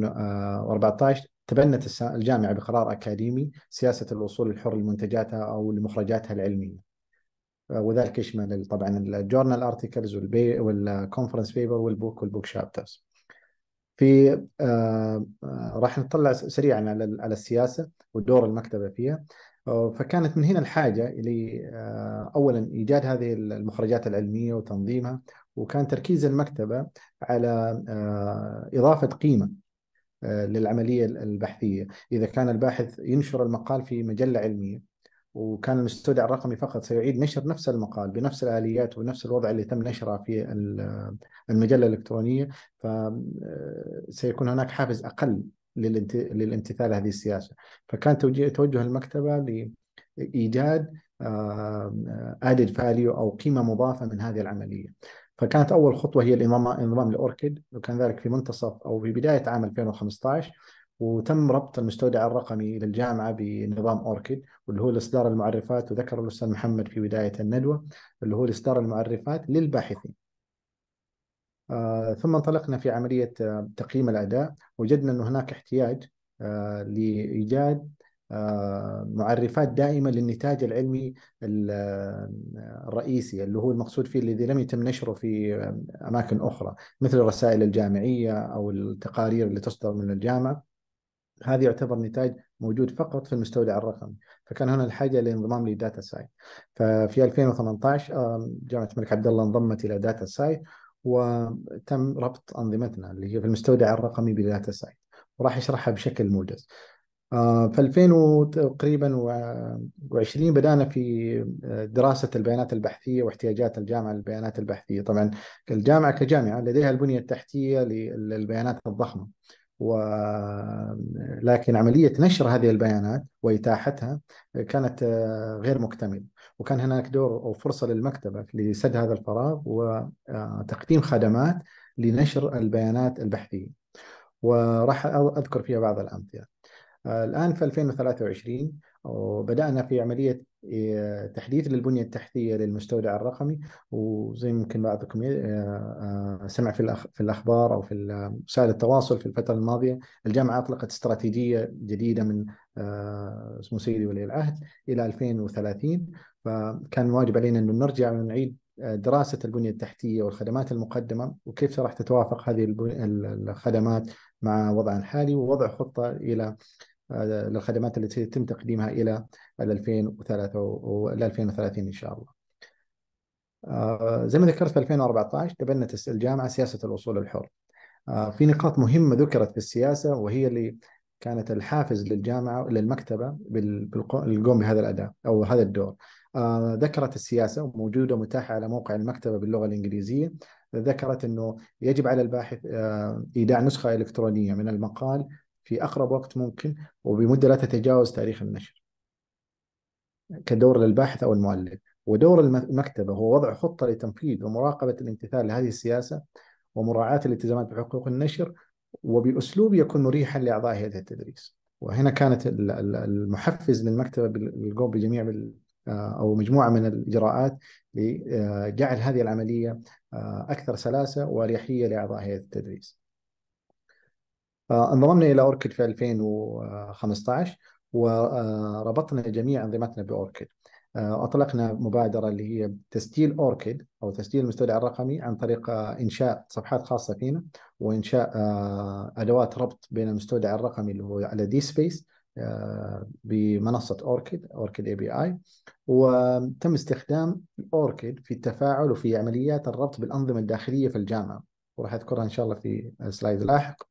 2014 تبنت الجامعة بقرار أكاديمي سياسة الوصول الحر لمنتجاتها أو لمخرجاتها العلمية، وذلك يشمل طبعا الجورنال ارتكلز والكونفرنس بيبر والبوك شابترز. في راح نطلع سريعا على السياسة ودور المكتبة فيها. فكانت من هنا الحاجة أولا إيجاد هذه المخرجات العلمية وتنظيمها، وكان تركيز المكتبة على إضافة قيمة للعملية البحثية. إذا كان الباحث ينشر المقال في مجلة علمية، وكان المستودع الرقمي فقط سيعيد نشر نفس المقال بنفس الآليات ونفس الوضع اللي تم نشرها في المجلة الإلكترونية، فسيكون هناك حافز أقل للامتثال هذه السياسة. فكان توجه المكتبة لإيجاد added value أو قيمة مضافة من هذه العملية. فكانت أول خطوة هي نظام الأوركيد، وكان ذلك في منتصف أو في بداية عام 2015. وتم ربط المستودع الرقمي للجامعة بنظام أوركيد، واللي هو إصدار المعرفات، وذكر الأستاذ محمد في بداية الندوة اللي هو إصدار المعرفات للباحثين. ثم انطلقنا في عملية تقييم الأداء. وجدنا أن هناك احتياج لإيجاد معرفات دائمة للنتاج العلمي الرئيسي، اللي هو المقصود فيه الذي لم يتم نشره في أماكن أخرى، مثل الرسائل الجامعية أو التقارير اللي تصدر من الجامعة. هذه يعتبر نتاج موجود فقط في المستودع الرقمي، فكان هنا الحاجة لانضمام لداتا سايت. ففي 2018 جامعة الملك عبد الله انضمت إلى داتا سايت، وتم ربط أنظمتنا اللي هي في المستودع الرقمي بداتا سايت، وراح يشرحها بشكل موجز. في 2000 تقريبا و20 بدأنا في دراسة البيانات البحثية واحتياجات الجامعة للبيانات البحثية. طبعا الجامعة كجامعة لديها البنية التحتية للبيانات الضخمة، لكن عملية نشر هذه البيانات وإتاحتها كانت غير مكتملة، وكان هناك دور أو فرصة للمكتبة لسد هذا الفراغ وتقديم خدمات لنشر البيانات البحثية، وراح أذكر فيها بعض الأمثلة. الآن في 2023 بدأنا في عملية تحديث للبنية التحتية للمستودع الرقمي. وزي ممكن بعضكم سمع في الأخبار أو في وسائل التواصل في الفترة الماضية، الجامعة أطلقت استراتيجية جديدة من اسمه سيدي ولي العهد إلى 2030. فكان واجب علينا أن نرجع ونعيد دراسة البنية التحتية والخدمات المقدمة، وكيف راح تتوافق هذه الخدمات مع وضعنا الحالي، ووضع خطة إلى للخدمات التي يتم تقديمها إلى 2030 إن شاء الله. زي ما ذكرت في 2014 تبنت الجامعة سياسة الوصول الحر. في نقاط مهمة ذكرت في السياسة، وهي اللي كانت الحافز للجامعة للمكتبة بالقوم بهذا الأداء أو هذا الدور. ذكرت السياسة وموجودة متاحة على موقع المكتبة باللغة الإنجليزية. ذكرت أنه يجب على الباحث إيداع نسخة إلكترونية من المقال في أقرب وقت ممكن، وبمدة لا تتجاوز تاريخ النشر، كدور للباحث أو المؤلف. ودور المكتبة هو وضع خطة لتنفيذ ومراقبة الامتثال لهذه السياسة، ومراعاة الالتزامات بحقوق النشر، وبأسلوب يكون مريحا لأعضاء هيئة التدريس. وهنا كانت المحفز للمكتبة بالقوم بجميع أو مجموعة من الإجراءات لجعل هذه العملية أكثر سلاسة وأريحية لأعضاء هيئة التدريس. انضممنا إلى أوركيد في 2015، وربطنا جميع أنظمتنا بأوركيد. أطلقنا مبادرة اللي هي تسجيل أوركيد أو تسجيل المستودع الرقمي عن طريق إنشاء صفحات خاصة فينا، وإنشاء أدوات ربط بين المستودع الرقمي اللي هو على دي سبيس بمنصة أوركيد اي بي اي. وتم استخدام أوركيد في التفاعل وفي عمليات الربط بالأنظمة الداخلية في الجامعة، وراح أذكرها إن شاء الله في سلايد لاحق.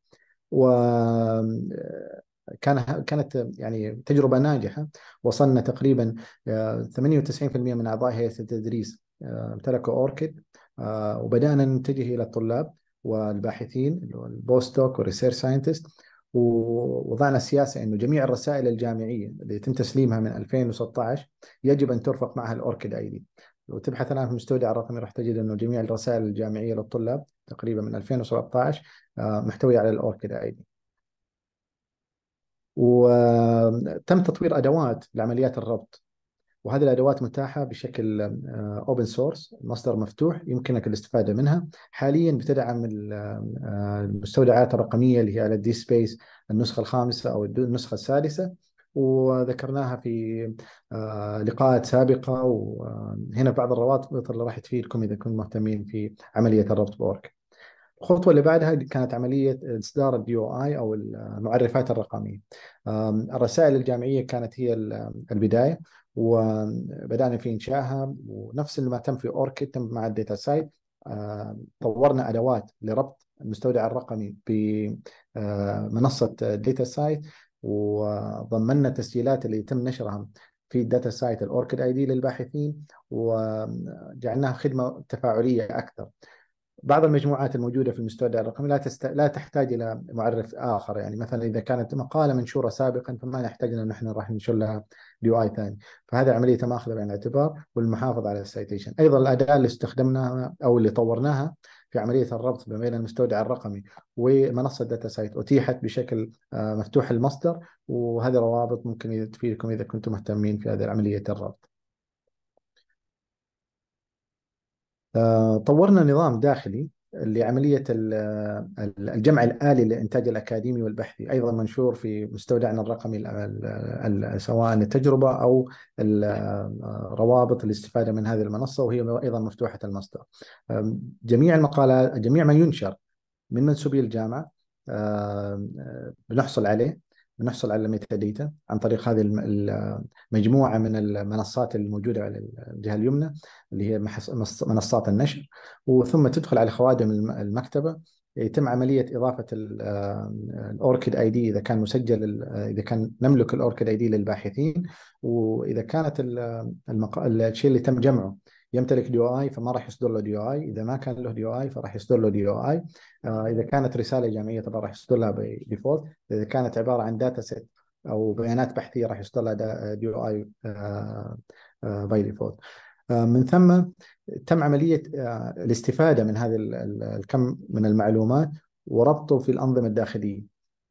كانت يعني تجربة ناجحة. وصلنا تقريبا 98% من أعضاء هيئة التدريس امتلكوا أوركيد. وبدأنا نتجه إلى الطلاب والباحثين اللي هو البوست دوك والريسيرش ساينتست. ووضعنا سياسة أنه جميع الرسائل الجامعية اللي يتم تسليمها من 2016 يجب أن ترفق معها الأوركيد اي دي. لو تبحث الآن في المستودع الرقمي راح تجد أنه جميع الرسائل الجامعية للطلاب تقريبا من 2017 محتوية على الأوركيد اي دي. وتم تطوير أدوات لعمليات الربط، وهذه الأدوات متاحة بشكل اوبن سورس، مصدر مفتوح يمكنك الاستفادة منها. حاليا بتدعم المستودعات الرقمية اللي هي على دي سبيس النسخة الخامسة أو النسخة السادسة، وذكرناها في لقاءات سابقة. وهنا بعض الروابط اللي راح تفيدكم إذا كنتم مهتمين في عملية الربط بأورك. الخطوة اللي بعدها كانت عملية إصدار الدي او اي أو المعرفات الرقمية. الرسائل الجامعية كانت هي البداية، وبدأنا في إنشائها، ونفس ما تم في أوركيد تم مع الداتا سايت. طورنا أدوات لربط المستودع الرقمي بمنصة داتا سايت، وضمننا التسجيلات اللي يتم نشرها في الداتا سايت الأوركيد اي دي للباحثين، وجعلناها خدمة تفاعلية أكثر. بعض المجموعات الموجودة في المستودع الرقمي لا تحتاج إلى معرف آخر. يعني مثلا إذا كانت مقالة منشورة سابقا فما نحتاج أن نحن راح ننشر لها دي اي ثاني. فهذه عملية ماخذة بعين الاعتبار، والمحافظة على السيتيشن. أيضا الأداة اللي استخدمناها أو اللي طورناها في عملية الربط بين المستودع الرقمي ومنصة داتا سايت أتيحت بشكل مفتوح المصدر، وهذه روابط ممكن تفيدكم إذا كنتم مهتمين في هذه عملية الربط. طورنا نظام داخلي لعملية الجمع الآلي للإنتاج الأكاديمي والبحثي، أيضا منشور في مستودعنا الرقمي سواء التجربة أو روابط الاستفادة من هذه المنصة، وهي أيضا مفتوحة المصدر. جميع المقالات، جميع ما ينشر من منسوبي الجامعة بنحصل عليه، بنحصل على الميتا داتا عن طريق هذه مجموعة من المنصات الموجودة على الجهة اليمنى اللي هي منصات النشر، وثم تدخل على خوادم المكتبة. يتم عملية إضافة الأوركيد اي دي إذا كان مسجل، إذا كان نملك الأوركيد اي دي للباحثين، وإذا كانت الشيء اللي تم جمعه يمتلك دي او اي فما راح يصدر له دي او اي، اذا ما كان له دي او اي فراح يصدر له دي او اي. اذا كانت رساله جامعيه طبعا راح يصدر لها باي ديفولت، اذا كانت عباره عن داتا سيت او بيانات بحثيه راح يصدر لها دي او اي باي ديفولت. من ثم تم عمليه الاستفاده من هذا الكم من المعلومات وربطه في الانظمه الداخليه.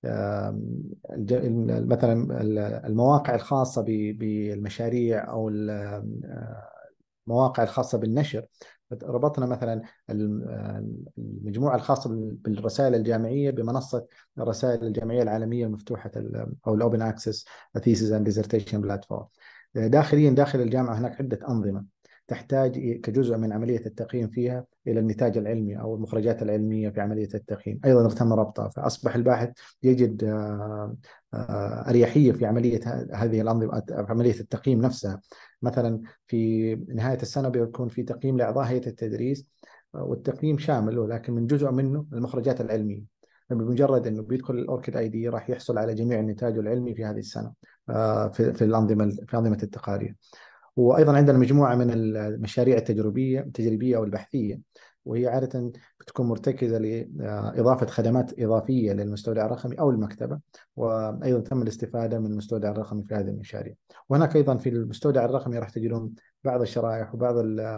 مثلا المواقع الخاصه بالمشاريع او المواقع الخاصة بالنشر، ربطنا مثلا المجموعة الخاصة بالرسائل الجامعية بمنصة الرسائل الجامعية العالمية المفتوحة أو الأوبن أكسس ثيسيس أند ديزرتيشن بلاتفورم. داخليا داخل الجامعة هناك عدة أنظمة تحتاج كجزء من عملية التقييم فيها إلى النتاج العلمي أو المخرجات العلمية في عملية التقييم، أيضا تم ربطها، فأصبح الباحث يجد أريحية في عملية هذه الأنظمة، في عملية التقييم نفسها. مثلا في نهاية السنة بيكون في تقييم لأعضاء هيئة التدريس، والتقييم شامل، ولكن من جزء منه المخرجات العلمية. بمجرد انه بيدخل الاوركيد اي دي راح يحصل على جميع النتاج العلمي في هذه السنه في الانظمه، في انظمه التقارير. وايضا عندنا مجموعه من المشاريع التجريبيه او البحثيه، وهي عاده بتكون مرتكزه لاضافه خدمات اضافيه للمستودع الرقمي او المكتبه، وايضا تم الاستفاده من المستودع الرقمي في هذه المشاريع. وهناك ايضا في المستودع الرقمي راح تجدون بعض الشرائح وبعض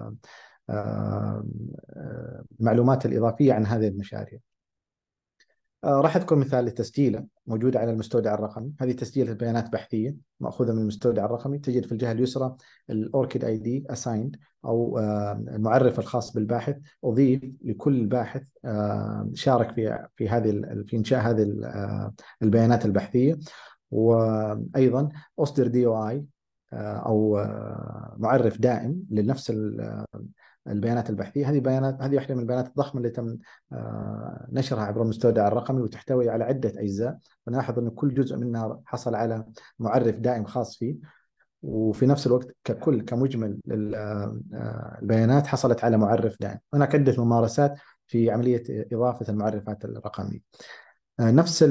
المعلومات الاضافيه عن هذه المشاريع. راح أذكر مثال لتسجيلة موجودة على المستودع الرقمي. هذه تسجيلة بيانات بحثية مأخوذة من المستودع الرقمي. تجد في الجهة اليسرى الأوركيد اي دي assigned أو المعرف الخاص بالباحث، أضيف لكل باحث شارك في إنشاء هذه البيانات البحثية. وأيضا أصدر دي او اي أو معرف دائم لنفس البيانات البحثية. هذه بيانات، هذه واحدة من البيانات الضخمة اللي تم نشرها عبر المستودع الرقمي، وتحتوي على عدة أجزاء. ونلاحظ أن كل جزء منها حصل على معرف دائم خاص فيه، وفي نفس الوقت ككل كمجمل البيانات حصلت على معرف دائم. هناك عدة ممارسات في عملية إضافة المعرفات الرقمية. نفس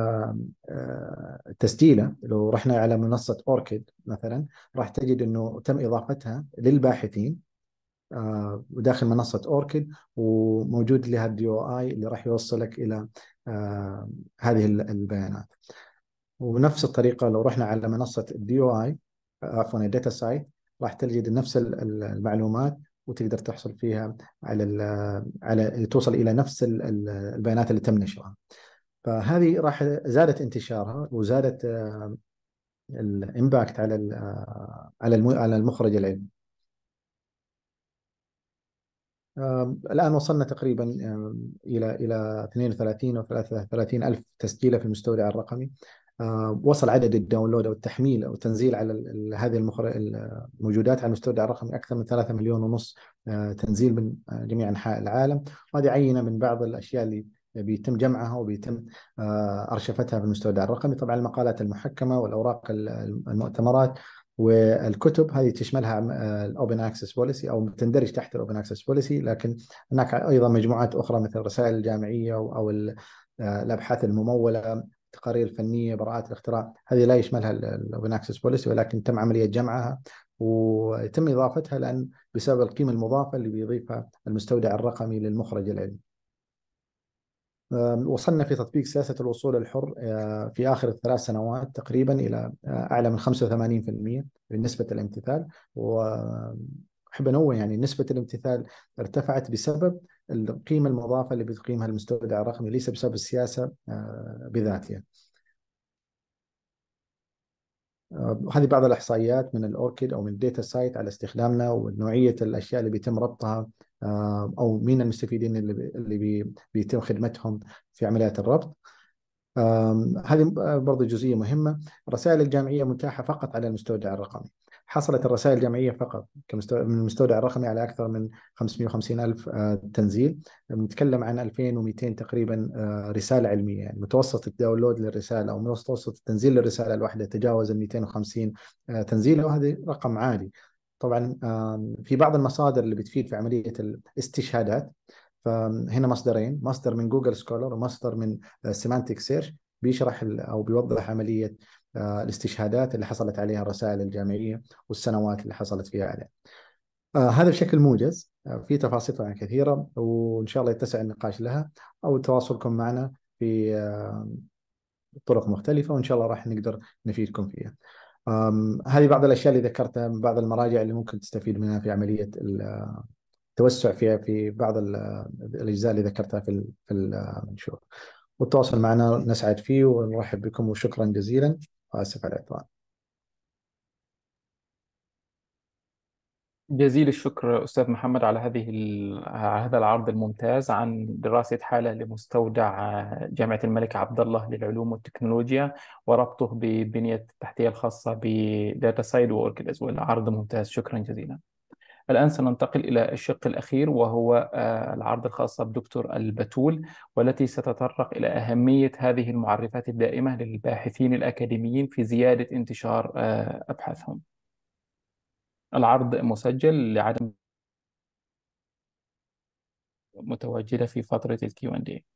التسجيلة لو رحنا على منصة أوركيد مثلا راح تجد أنه تم إضافتها للباحثين وداخل منصة أوركيد، وموجود لها الدي او اي اللي راح يوصلك إلى هذه البيانات. ونفس الطريقة لو رحنا على منصة الدي او اي، عفوا الداتا سايت، راح تجد نفس المعلومات وتقدر تحصل فيها على توصل إلى نفس البيانات اللي تم نشرها. فهذه راح زادت انتشارها وزادت الامباكت على المخرج العلمي. الآن وصلنا تقريبا إلى 32 أو 33 ألف تسجيلة في المستودع الرقمي. وصل عدد الداونلود أو التحميل أو التنزيل على هذه الموجودات على المستودع الرقمي أكثر من 3 مليون ونص تنزيل من جميع أنحاء العالم. وهذه عينة من بعض الأشياء اللي بيتم جمعها وبيتم أرشفتها في المستودع الرقمي. طبعا المقالات المحكمة والأوراق المؤتمرات والكتب هذه تشملها الاوبن اكسس بوليسي او تندرج تحت الاوبن اكسس بوليسي، لكن هناك ايضا مجموعات اخرى مثل الرسائل الجامعيه او الابحاث المموله، التقارير الفنيه، براءات الاختراع، هذه لا يشملها الاوبن اكسس بوليسي، ولكن تم عمليه جمعها وتم اضافتها لان بسبب القيمه المضافه اللي بيضيفها المستودع الرقمي للمخرج العلمي. وصلنا في تطبيق سياسة الوصول الحر في آخر الثلاث سنوات تقريبا إلى أعلى من 85% بالنسبة الامتثال. وأحب أنوه يعني نسبة الامتثال ارتفعت بسبب القيمة المضافة اللي بتقيمها المستودع الرقمي، ليس بسبب السياسة بذاتها. هذه بعض الإحصائيات من الأوركيد أو من الداتا سايت على استخدامنا ونوعية الأشياء اللي بيتم ربطها، أو مين المستفيدين اللي بيتم خدمتهم في عمليات الربط. هذه برضو جزئية مهمة. الرسائل الجامعية متاحة فقط على المستودع الرقمي. حصلت الرسائل الجامعية فقط من المستودع الرقمي على أكثر من 550 ألف تنزيل. نتكلم عن 2200 تقريبا رسالة علمية. يعني متوسط الداونلود للرسالة أو متوسط التنزيل للرسالة الواحدة تجاوز ال 250 تنزيل، وهذا رقم عالي. طبعا في بعض المصادر اللي بتفيد في عملية الاستشهادات، فهنا مصدرين، مصدر من جوجل سكولر ومصدر من سيمانتيك سيرش، بيشرح أو بيوضح عملية الاستشهادات اللي حصلت عليها الرسائل الجامعية والسنوات اللي حصلت فيها عليها. هذا بشكل موجز. في تفاصيل طبعا كثيرة، وإن شاء الله يتسع النقاش لها أو تواصلكم معنا في طرق مختلفة، وإن شاء الله راح نقدر نفيدكم فيها. هذه بعض الأشياء اللي ذكرتها من بعض المراجع اللي ممكن تستفيد منها في عملية التوسع فيها في بعض الأجزاء اللي ذكرتها في المنشور. والتواصل معنا نسعد فيه ونرحب بكم، وشكرا جزيلا، وآسف على الإطالة. جزيل الشكر أستاذ محمد على على هذا العرض الممتاز عن دراسة حالة لمستودع جامعة الملك عبد الله للعلوم والتكنولوجيا وربطه ببنية التحتية الخاصة بداتا سايد وأوركيد أزويل. عرض ممتاز، شكرا جزيلا. الآن سننتقل إلى الشق الأخير، وهو العرض الخاص بدكتور البتول، والتي ستتطرق إلى أهمية هذه المعرفات الدائمة للباحثين الأكاديميين في زيادة انتشار أبحاثهم. العرض مسجل لعدم متواجدة في فترة الكيو اند اي.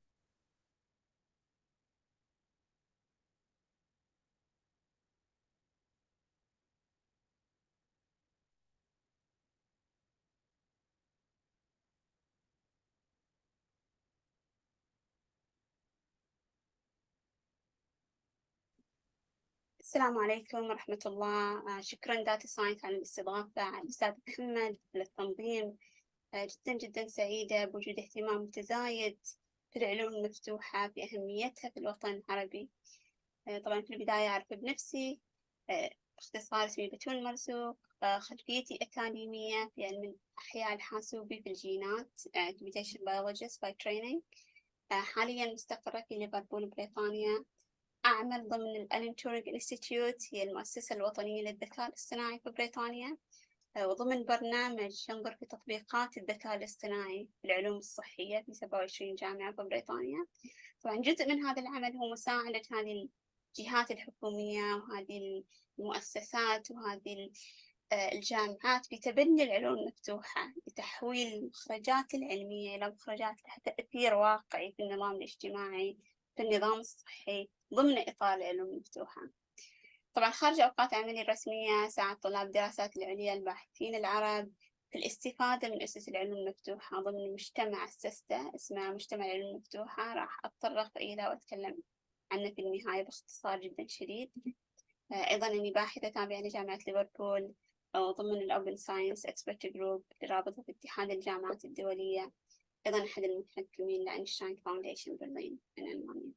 السلام عليكم ورحمة الله. شكرا داتا ساينس على الاستضافة، الأستاذ محمد للتنظيم. جدا جدا سعيدة بوجود اهتمام متزايد في العلوم المفتوحة بأهميتها في الوطن العربي. طبعا في البداية أعرف بنفسي، باختصار اسمي بتول مرزوق، خلفيتي أكاديمية في علم الأحياء الحاسوبي في الجينات، Computation Biologist by Training. حاليا مستقرة في ليفربول بريطانيا. أعمل ضمن الألين تورينغ انستيتيوت، هي المؤسسة الوطنية للذكاء الاصطناعي في بريطانيا، وضمن برنامج ينظر في تطبيقات الذكاء الاصطناعي في العلوم الصحية في 27 جامعة في بريطانيا. طبعا جزء من هذا العمل هو مساعدة هذه الجهات الحكومية وهذه المؤسسات وهذه الجامعات في تبني العلوم المفتوحة لتحويل المخرجات العلمية إلى مخرجات لها تأثير واقعي في النظام الاجتماعي، في النظام الصحي، ضمن إطار العلوم المفتوحة. طبعا خارج أوقات عملي الرسمية ساعد طلاب الدراسات العليا الباحثين العرب في الاستفادة من أسس العلوم المفتوحة ضمن مجتمع أسسته اسمه مجتمع العلوم المفتوحة، راح أتطرق إلى وأتكلم عنه في النهاية باختصار جدا شديد. أيضا أني باحثة تابعة لجامعة ليفربول ضمن الأوبن ساينس إكسبرت جروب لرابطة اتحاد الجامعات الدولية، أيضا أحد المحكمين لأينشتاين فاونديشن برلين من ألمانيا.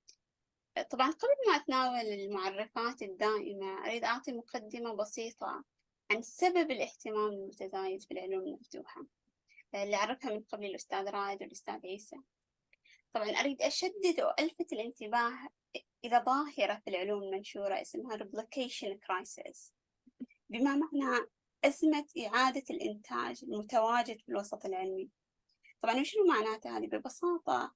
طبعا قبل ما أتناول المعرفات الدائمة أريد أعطي مقدمة بسيطة عن سبب الاهتمام المتزايد في العلوم المفتوحة اللي عرفها من قبل الأستاذ رائد والأستاذ عيسى. طبعا أريد أشدد وألفت الانتباه إلى ظاهرة في العلوم المنشورة اسمها replication crisis، بما معنى أزمة إعادة الإنتاج المتواجد في الوسط العلمي. طبعا وشنو معناته هذه؟ ببساطة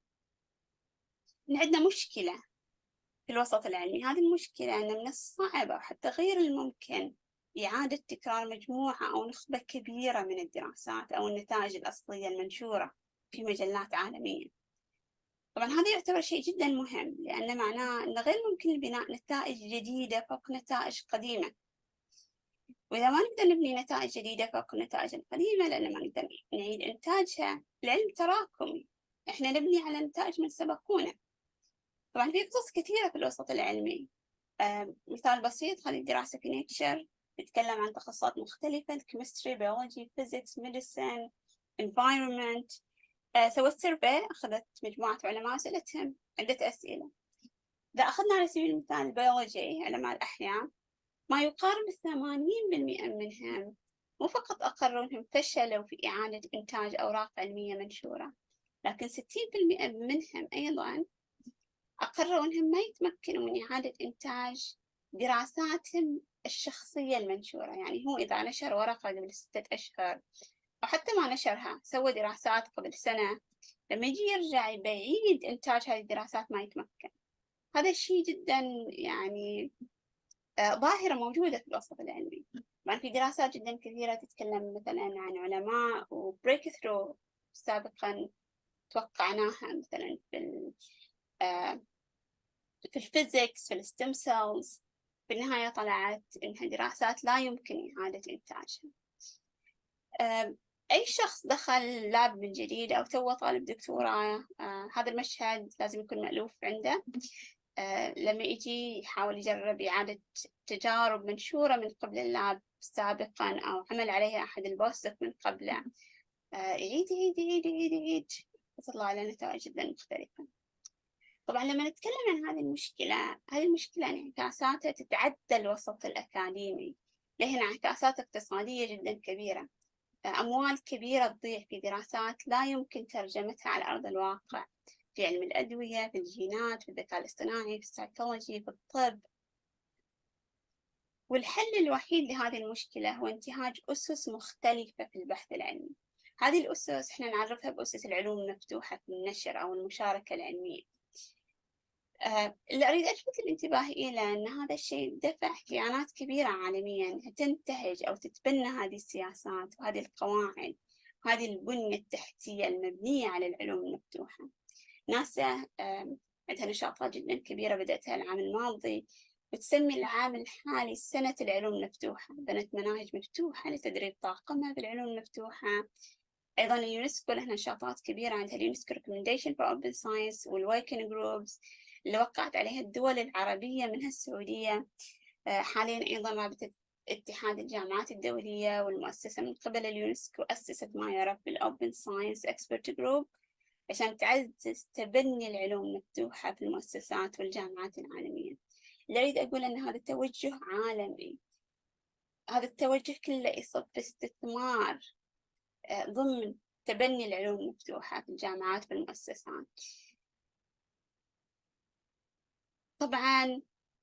إن عندنا مشكلة في الوسط العلمي. هذه المشكلة أن من الصعب أو حتى غير الممكن إعادة تكرار مجموعة أو نخبة كبيرة من الدراسات أو النتائج الأصلية المنشورة في مجلات عالمية. طبعا هذا يعتبر شيء جدا مهم، لأن معناه أن غير ممكن بناء نتائج جديدة فوق نتائج قديمة، وإذا ما نقدر نبني نتائج جديدة فوق النتائج القديمة لأن ما نقدر نعيد إنتاجها. العلم تراكمي، إحنا نبني على نتائج من سبقونا. طبعا في قصص كثيرة في الوسط العلمي. مثال بسيط، هذه الدراسة في نيتشر تتكلم عن تخصصات مختلفة: الكيمستري، بيولوجي، فيزيكس، ميديسين، environment. سوت سيرفي، أخذت مجموعة علماء وسألتهم عدة أسئلة. إذا أخذنا على سبيل المثال البيولوجي، علماء الأحياء، ما يقارب 80% منهم مو فقط أقروا أنهم فشلوا في إعادة إنتاج أوراق علمية منشورة، لكن 60% منهم أيضا أقروا أنهم ما يتمكنوا من إعادة إنتاج دراساتهم الشخصية المنشورة. يعني هو إذا نشر ورقة قبل 6 أشهر أو حتى ما نشرها، سوى دراسات قبل سنة، لما يجي يرجع يعيد إنتاج هذه الدراسات ما يتمكن. هذا الشيء جدا يعني ظاهرة موجودة في الوسط العلمي. طبعا في دراسات جدا كثيرة تتكلم مثلا عن علماء وبريك ثرو سابقا توقعناها، مثلا في الفيزيكس، في الستيم سيلز، في النهاية طلعت إنها دراسات لا يمكن إعادة إنتاجها. أي شخص دخل لاب من جديد أو توه طالب دكتوراه، هذا المشهد لازم يكون مألوف عنده. لما يجي يحاول يجرب إعادة تجارب منشورة من قبل اللاب سابقا أو عمل عليها أحد البوستك من قبله، يعيد يعيد يعيد يعيد يعيد، تطلع على نتائج جدا مختلفة. طبعا لما نتكلم عن هذه المشكلة انعكاساتها تتعدى الوسط الأكاديمي، لها انعكاسات اقتصادية جدا كبيرة. أموال كبيرة تضيع في دراسات لا يمكن ترجمتها على أرض الواقع، في علم الأدوية، في الجينات، في الذكاء الاصطناعي، في السيكولوجي، في الطب. والحل الوحيد لهذه المشكلة هو انتهاج أسس مختلفة في البحث العلمي. هذه الأسس احنا نعرفها بأسس العلوم المفتوحة في النشر أو المشاركة العلمية. اللي أريد ألفت الانتباه إلى أن هذا الشيء دفع كيانات كبيرة عالميا أنها تنتهج أو تتبنى هذه السياسات وهذه القواعد وهذه البنية التحتية المبنية على العلوم المفتوحة. ناسا عندها نشاطات جدا كبيرة بدأتها العام الماضي، وتسمي العام الحالي سنة العلوم المفتوحة. بنت مناهج مفتوحة لتدريب طاقمها بالعلوم المفتوحة. أيضا اليونسكو له نشاطات كبيرة، عندها اليونسكو Recommendation for Open Science والوايكن جروبس اللي وقعت عليها الدول العربية منها السعودية. حاليا أيضا رابطة اتحاد الجامعات الدولية والمؤسسة من قبل اليونسكو أسست ما يعرف بالأوبن ساينس اكسبرت جروب عشان تعزز تبني العلوم المفتوحة في المؤسسات والجامعات العالمية. اللي أريد أقول أن هذا توجه عالمي، هذا التوجه كله يصب في استثمار ضمن تبني العلوم المفتوحة في الجامعات والمؤسسات. طبعا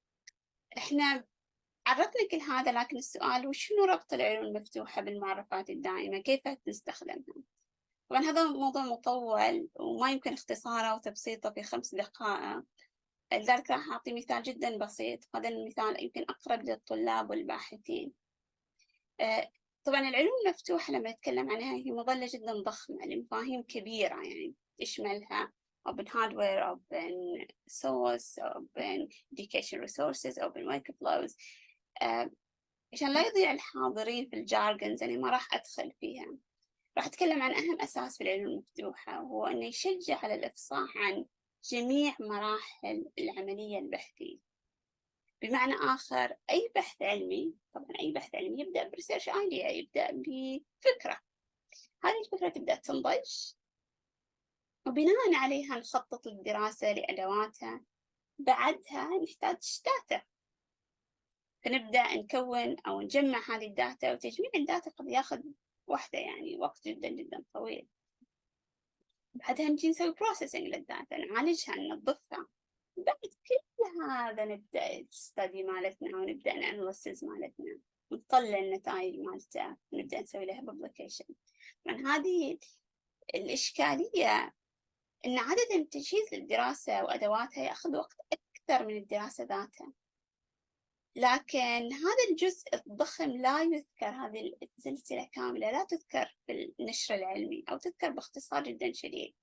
احنا عرفنا كل هذا، لكن السؤال وشنو ربط العلوم المفتوحة بالمعرفات الدائمة؟ كيف نستخدمها؟ طبعا هذا موضوع مطول وما يمكن اختصاره وتبسيطه في 5 دقائق، لذلك راح أعطي مثال جدا بسيط. هذا المثال يمكن أقرب للطلاب والباحثين. طبعا العلوم المفتوحة لما نتكلم عنها هي مظلة جدا ضخمة لمفاهيم كبيرة، يعني تشملها Open Hardware, Open Source, Open Education Resources, Open Workflows. عشان لا يضيع الحاضرين في الجارجنز أنا ما راح أدخل فيها. راح أتكلم عن أهم أساس في العلوم المفتوحة، وهو أنه يشجع على الإفصاح عن جميع مراحل العملية البحثية. بمعنى آخر، أي بحث علمي، طبعا أي بحث علمي يبدأ بريسيرش ايديا، يبدأ بفكرة. هذه الفكرة تبدأ تنضج، وبناء عليها نخطط للدراسة لأدواتها. بعدها نحتاج داتا، فنبدأ نكون أو نجمع هذه الداتا، وتجميع الداتا قد ياخذ وحدة يعني وقت جدا جدا طويل. بعدها نجي نسوي بروسيسنج للداتا، نعالجها، ننظفها. بعد كل هذا نبدأ الستادي مالتنا ونبدأ الاناليسيز مالتنا ونطلع النتائج مالتها ونبدأ نسوي لها ببليكيشن. طبعا هذه الإشكالية إن عادة تجهيز الدراسة وأدواتها يأخذ وقت أكثر من الدراسة ذاتها، لكن هذا الجزء الضخم لا يذكر. هذه السلسلة كاملة لا تذكر في النشر العلمي أو تذكر باختصار جدا شديد.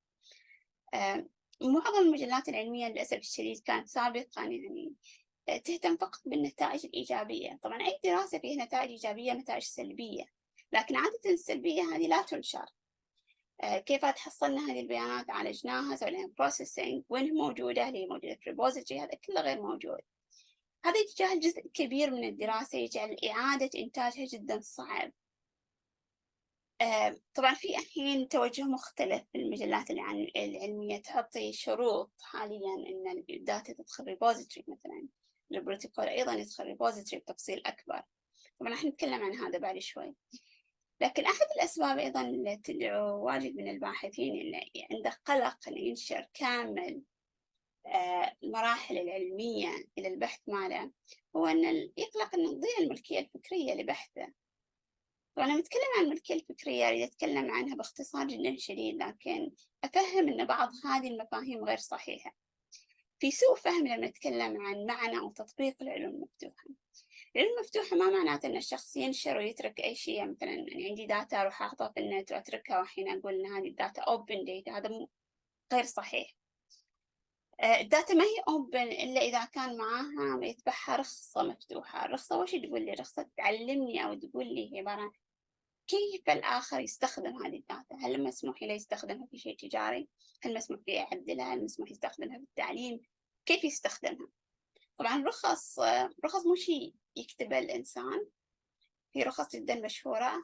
معظم المجلات العلمية للأسف الشديد كانت سابقا يعني تهتم فقط بالنتائج الإيجابية. طبعا أي دراسة فيها نتائج إيجابية نتائج سلبية، لكن عادة السلبية هذه لا تنشر. كيف تحصلنا هذه البيانات؟ عالجناها، سوينا بروسيسنج، وين موجودة؟ هل هي موجودة في ريبوزيتوري؟ هذا كله غير موجود. هذا يجعل جزء كبير من الدراسة يجعل إعادة إنتاجها جدا صعب. طبعا في الحين توجه مختلف في المجلات العلمية تعطي شروط حاليا إن الداتا تدخل ريبوزيتوري، مثلا البروتوكول أيضا يدخل ريبوزيتوري بتفصيل أكبر. طبعا راح نتكلم عن هذا بعد شوي. لكن أحد الأسباب أيضا اللي تدعو واجد من الباحثين اللي عنده قلق أن ينشر كامل المراحل العلمية إلى البحث ماله، هو أن يقلق أن تضيع الملكية الفكرية لبحثه. طبعا لما أتكلم عن الملكية الفكرية أريد أتكلم عنها باختصار جدا شديد، لكن أفهم أن بعض هذه المفاهيم غير صحيحة. في سوء فهم لما نتكلم عن معنى أو تطبيق العلوم المفتوحة. العلوم المفتوحة ما معناته أن الشخص ينشر ويترك أي شيء، مثلا أنا عندي داتا أروح أحطها في النت وأتركها وحين أقول أن هذه الداتا open data، هذا غير صحيح. الداتا ما هي open إلا إذا كان معاها يتبعها رخصة مفتوحة. الرخصة وش تقول لي؟ رخصة تعلمني أو تقول لي هي عبارة كيف الآخر يستخدم هذه الداتا. هل مسموح له يستخدمها في شيء تجاري؟ هل مسموح له يعدلها؟ هل مسموح يستخدمها في التعليم؟ كيف يستخدمها؟ طبعا رخص مو شيء يكتبه الإنسان. في رخص جدا مشهورة،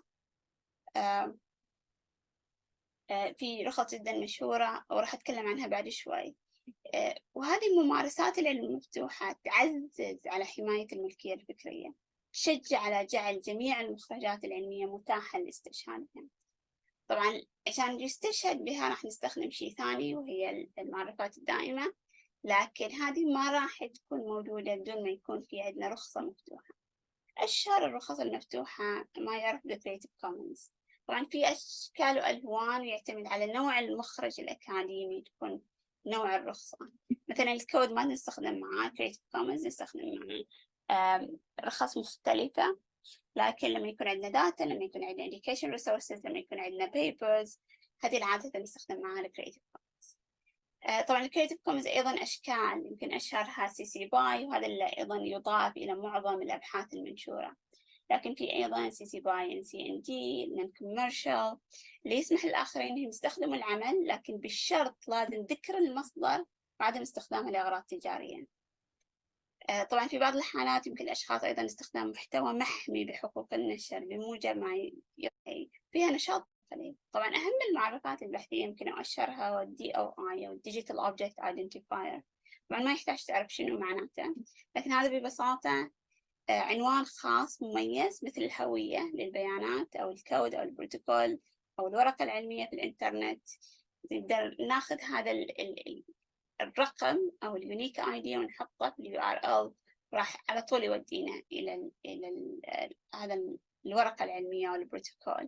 في رخص جدا مشهورة وراح أتكلم عنها بعد شوي. وهذه ممارسات العلم المفتوحة تعزز على حماية الملكية الفكرية، تشجع على جعل جميع المخرجات العلمية متاحة للاستشهاد بها. طبعا عشان نستشهد بها راح نستخدم شيء ثاني وهي المعرفات الدائمة، لكن هذه ما راح تكون موجودة بدون ما يكون في عندنا رخصة مفتوحة. أشهر الرخص المفتوحة ما يعرف بالكريتيف كومنز. طبعا في أشكال وألوان ويعتمد على نوع المخرج الأكاديمي تكون نوع الرخصة. مثلا الكود ما نستخدم معاه كريتيف كومنز، نستخدم معاه رخص مختلفة. لكن لما يكون عندنا داتا، لما يكون عندنا education resources، لما يكون عندنا papers، هذه العادة نستخدم معها الكريتيف كومنز. طبعا الكريتيف كومنز أيضا أشكال، يمكن أشهرها CC BY، وهذا اللي أيضا يضاف إلى معظم الأبحاث المنشورة. لكن في أيضا CC BY NCND non-commercial اللي يسمح للآخرين أنهم يستخدموا العمل، لكن بالشرط لازم ذكر المصدر وعدم استخدامه لأغراض تجارية. طبعا في بعض الحالات يمكن الأشخاص أيضا استخدام محتوى محمي بحقوق النشر بموجب ما فيها نشاط داخلي. طبعا أهم المعرفات البحثية يمكن أشهرها هو DOI أو Digital Object Identifier. طبعا ما يحتاج تعرف شنو معناته، لكن هذا ببساطة عنوان خاص مميز مثل الهوية للبيانات أو الكود أو البروتوكول أو الورقة العلمية في الإنترنت. نقدر ناخذ هذا الرقم أو اليونيك اي ونحطه في URL، راح على طول يودينا إلى هذا الورقة العلمية أو البروتوكول.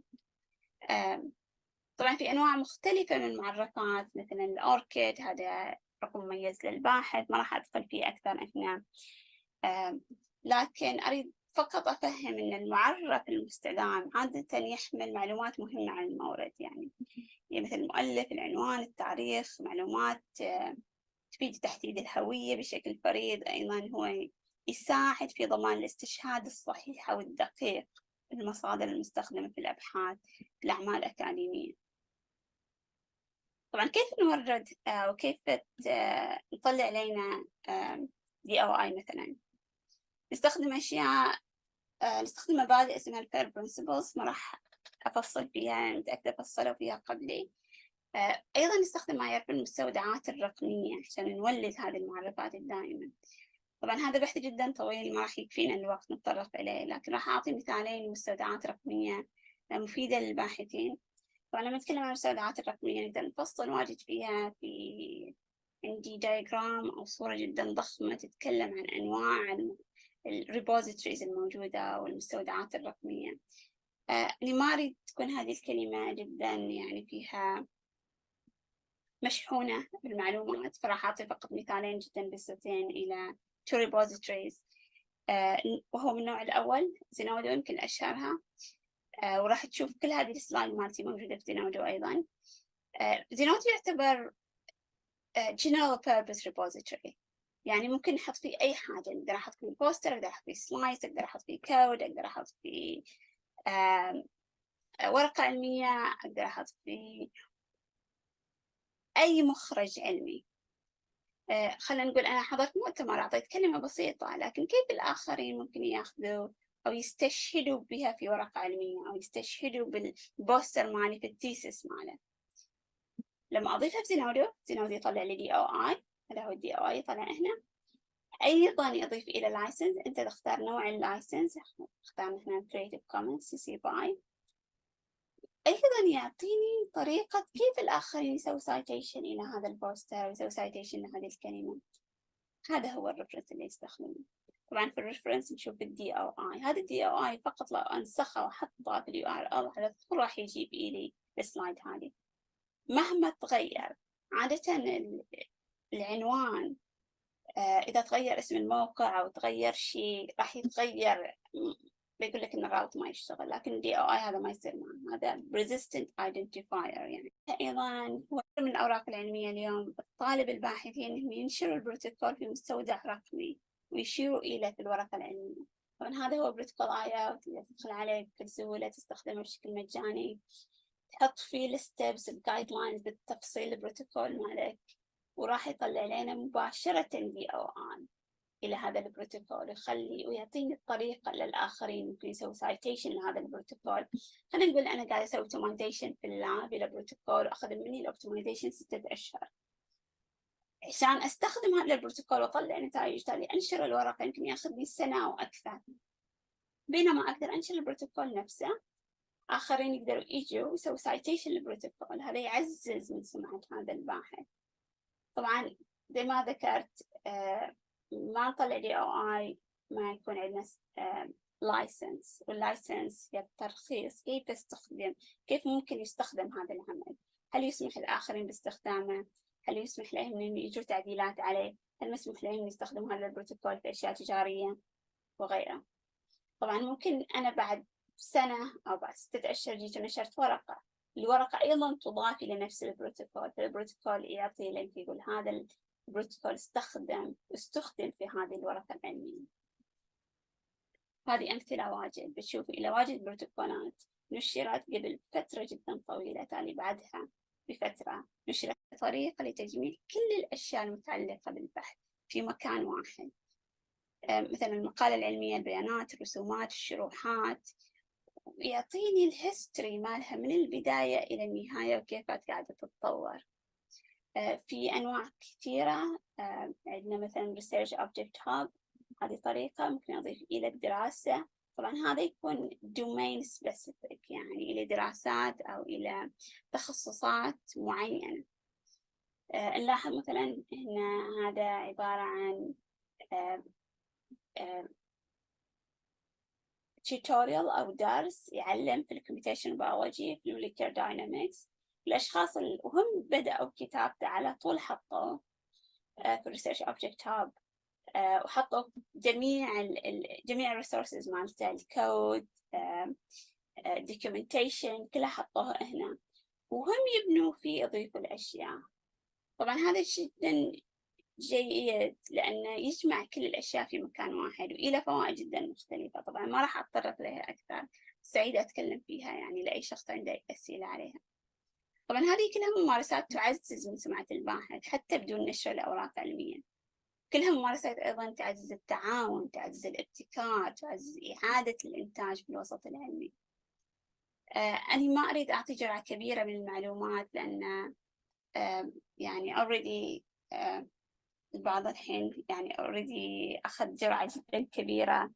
طبعا في أنواع مختلفة من المعرفات، مثلا الأوركيد، هذا رقم مميز للباحث، ما راح أدخل فيه أكثر هنا. لكن أريد فقط أفهم أن المعرف المستدام عادة يحمل معلومات مهمة عن المورد، يعني مثل المؤلف، العنوان، التاريخ، معلومات تفيد تحديد الهوية بشكل فريد. أيضا هو يساعد في ضمان الاستشهاد الصحيح أو الدقيق بالمصادر المستخدمة في الأبحاث في الأعمال الأكاديمية. طبعا كيف نورد وكيف نطلع علينا DOI مثلا؟ نستخدم أشياء، نستخدم مبادئ اسمها FAIR Principles، ما راح أفصل فيها، متأكدة فصلوا فيها قبلي. أيضا نستخدم ما يعرف المستودعات الرقمية عشان نولد هذه المعرفات الدائمة. طبعا هذا بحث جدا طويل ما راح يكفينا الوقت نتطرق إليه، لكن راح أعطي مثالين لمستودعات رقمية مفيدة للباحثين. طبعا لما نتكلم عن المستودعات الرقمية نقدر نفصل واجد فيها. عندي دايجرام أو صورة جدا ضخمة تتكلم عن أنواع الريبوزيتوريز الموجودة والمستودعات الرقمية. أنا ما أريد تكون هذه الكلمة جدا يعني فيها مشحونة بالمعلومات، فراح أعطي فقط مثالين جدا بسيطين إلى two repositories. وهو من النوع الأول زينودو، يمكن أشهرها، وراح تشوف كل هذه السلايد مالتي موجودة في زينودو أيضا. زينودو يعتبر general purpose repository، يعني ممكن نحط فيه أي حاجة. أقدر أحط فيه بوستر، أقدر أحط فيه سلايد، أقدر أحط فيه كود، أقدر أحط فيه ورقة علمية، أقدر أحط فيه أي مخرج علمي. خلينا نقول أنا حضرت مؤتمر أعطيت كلمة بسيطة، لكن كيف الآخرين ممكن يأخذوا أو يستشهدوا بها في ورقة علمية، أو يستشهدوا بالبوستر مالي في التيسس ماله. لما أضيفها بزينودو، زينودو يطلع لي DOI، هذا هو DOI يطلع هنا. أيضا يضيف إلى اللايسنس، أنت تختار نوع اللايسنس، اختار هنا Creative Commons CC BY. أيضا يعطيني طريقة كيف الآخرين يسوي سايتيشن إلى هذا البوستر، يسوي سايتيشن لهذه الكلمة. هذا هو الريفرنس اللي يستخدمه. طبعا في الريفرنس نشوف DOI، هذا DOI فقط لو أنسخه وأحطه في URL على طول راح يجيب إلي السلايد هذه مهما تغير. عادة العنوان إذا تغير اسم الموقع أو تغير شيء راح يتغير، بيقول لك إن الراوت ما يشتغل، لكن DOI هذا ما يصير معه، هذا resistant identifier. يعني أيضا هو من الأوراق العلمية اليوم الطالب الباحثين إنهم ينشروا البروتوكول في مستودع رقمي ويشيروا إليه في الورقة العلمية. طبعا هذا هو بروتوكول IO، تقدر تدخل عليه بكل سهولة، تستخدمه بشكل مجاني، تحط فيه الستبس الجايد لاينز بالتفصيل البروتوكول مالك، وراح يطلع لنا مباشرة DOI إلى هذا البروتوكول، ويعطيني الطريقة للآخرين ممكن يسوي سايتيشن لهذا البروتوكول. خلينا نقول أنا قاعدة أسوي اوبتمايزيشن في اللاب إلى بروتوكول، أخذ مني الاوبتمايزيشن 6 أشهر. عشان أستخدم هذا البروتوكول وأطلع نتائج تالي أنشر الورقة يمكن ياخذني سنة أو أكثر، بينما أقدر أنشر البروتوكول نفسه، آخرين يقدروا يجوا ويسووا سايتيشن للبروتوكول. هذا يعزز من سمعة هذا الباحث. طبعا زي ما ذكرت ما نطلع DOI ما يكون عندنا لايسنس، واللايسنس هي الترخيص، كيف ممكن يستخدم هذا العمل، هل يسمح للآخرين باستخدامه، هل يسمح لهم أن يجوا تعديلات عليه، هل مسموح لهم يستخدموا هذا البروتوكول في أشياء تجارية وغيرها. طبعا ممكن أنا بعد سنة أو بعد 6 أشهر جيت ونشرت ورقة، الورقة أيضا تضاف إلى نفس البروتوكول، فالبروتوكول يعطي لك يقول هذا البروتوكول استخدم في هذه الورقة العلمية. هذه أمثلة واجد، بتشوفوا إلى واجد بروتوكولات نشرت قبل فترة جدا طويلة، تالي بعدها بفترة نشرت طريقة لتجميع كل الأشياء المتعلقة بالبحث في مكان واحد. مثلا المقالة العلمية، البيانات، الرسومات، الشروحات، ويعطيني الهيستوري مالها من البداية إلى النهاية وكيف قاعدة تتطور. في أنواع كثيرة، عندنا مثلا Research Object Hub، هذه طريقة ممكن أضيف إلى الدراسة. طبعا هذا يكون domain specific، يعني إلى دراسات أو إلى تخصصات معينة. نلاحظ مثلا هنا هذا عبارة عن tutorial أو درس يعلم في الكمبيوتيشن بيولوجي في الموليكيولر داينامكس. الأشخاص وهم بدأوا كتابته على طول حطوا في الريسيرش أوبجكت هاب، وحطوا جميع الريسورسز مالته، الكود، documentation كلها حطوها هنا، وهم يبنوا فيه يضيفوا الأشياء. طبعا هذا جدا جيد لأنه يجمع كل الأشياء في مكان واحد، وإلى فوائد جدا مختلفة. طبعا ما راح أتطرق لها أكثر، سعيدة أتكلم فيها يعني لأي شخص عنده أسئلة عليها. طبعا هذه كلها ممارسات تعزز من سمعة الباحث حتى بدون نشر الأوراق العلمية. كلها ممارسات أيضا تعزز التعاون، تعزز الابتكار، تعزز إعادة الإنتاج في الوسط العلمي. أنا ما أريد أعطي جرعة كبيرة من المعلومات، لأن يعني already البعض الحين يعني already أخذ جرعة جدا كبيرة.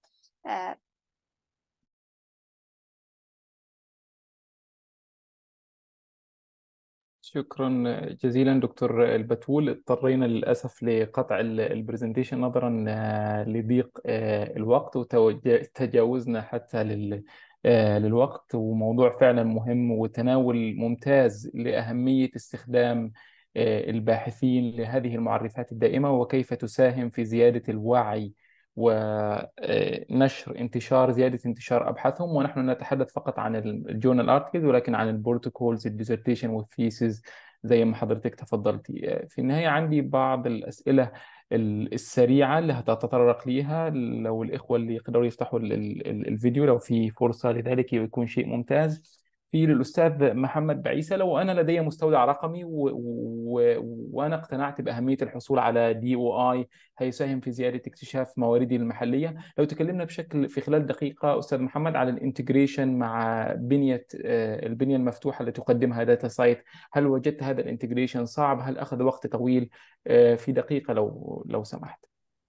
شكرا جزيلا دكتور البتول. اضطرينا للأسف لقطع البرزنتيشن نظرا لضيق الوقت، وتجاوزنا حتى للوقت، وموضوع فعلا مهم وتناول ممتاز لأهمية استخدام الباحثين لهذه المعرفات الدائمة، وكيف تساهم في زيادة الوعي ونشر زيادة انتشار أبحاثهم. ونحن نتحدث فقط عن الجورنال ارتكلز، ولكن عن البروتوكولز، الديزرتيشن والثيسز زي ما حضرتك تفضلتي. في النهاية عندي بعض الأسئلة السريعة اللي هتتطرق ليها، لو الإخوة اللي يقدروا يفتحوا الفيديو لو في فرصة لذلك يكون شيء ممتاز. في للأستاذ محمد بعيسى، لو أنا لدي مستودع رقمي وأنا اقتنعت بأهمية الحصول على DOI هيساهم في زيادة اكتشاف مواردي المحلية، لو تكلمنا بشكل في خلال دقيقة أستاذ محمد على الانتجريشن مع البنية المفتوحة التي تقدمها داتا سايت، هل وجدت هذا الانتجريشن صعب؟ هل أخذ وقت طويل؟ في دقيقة لو سمحت.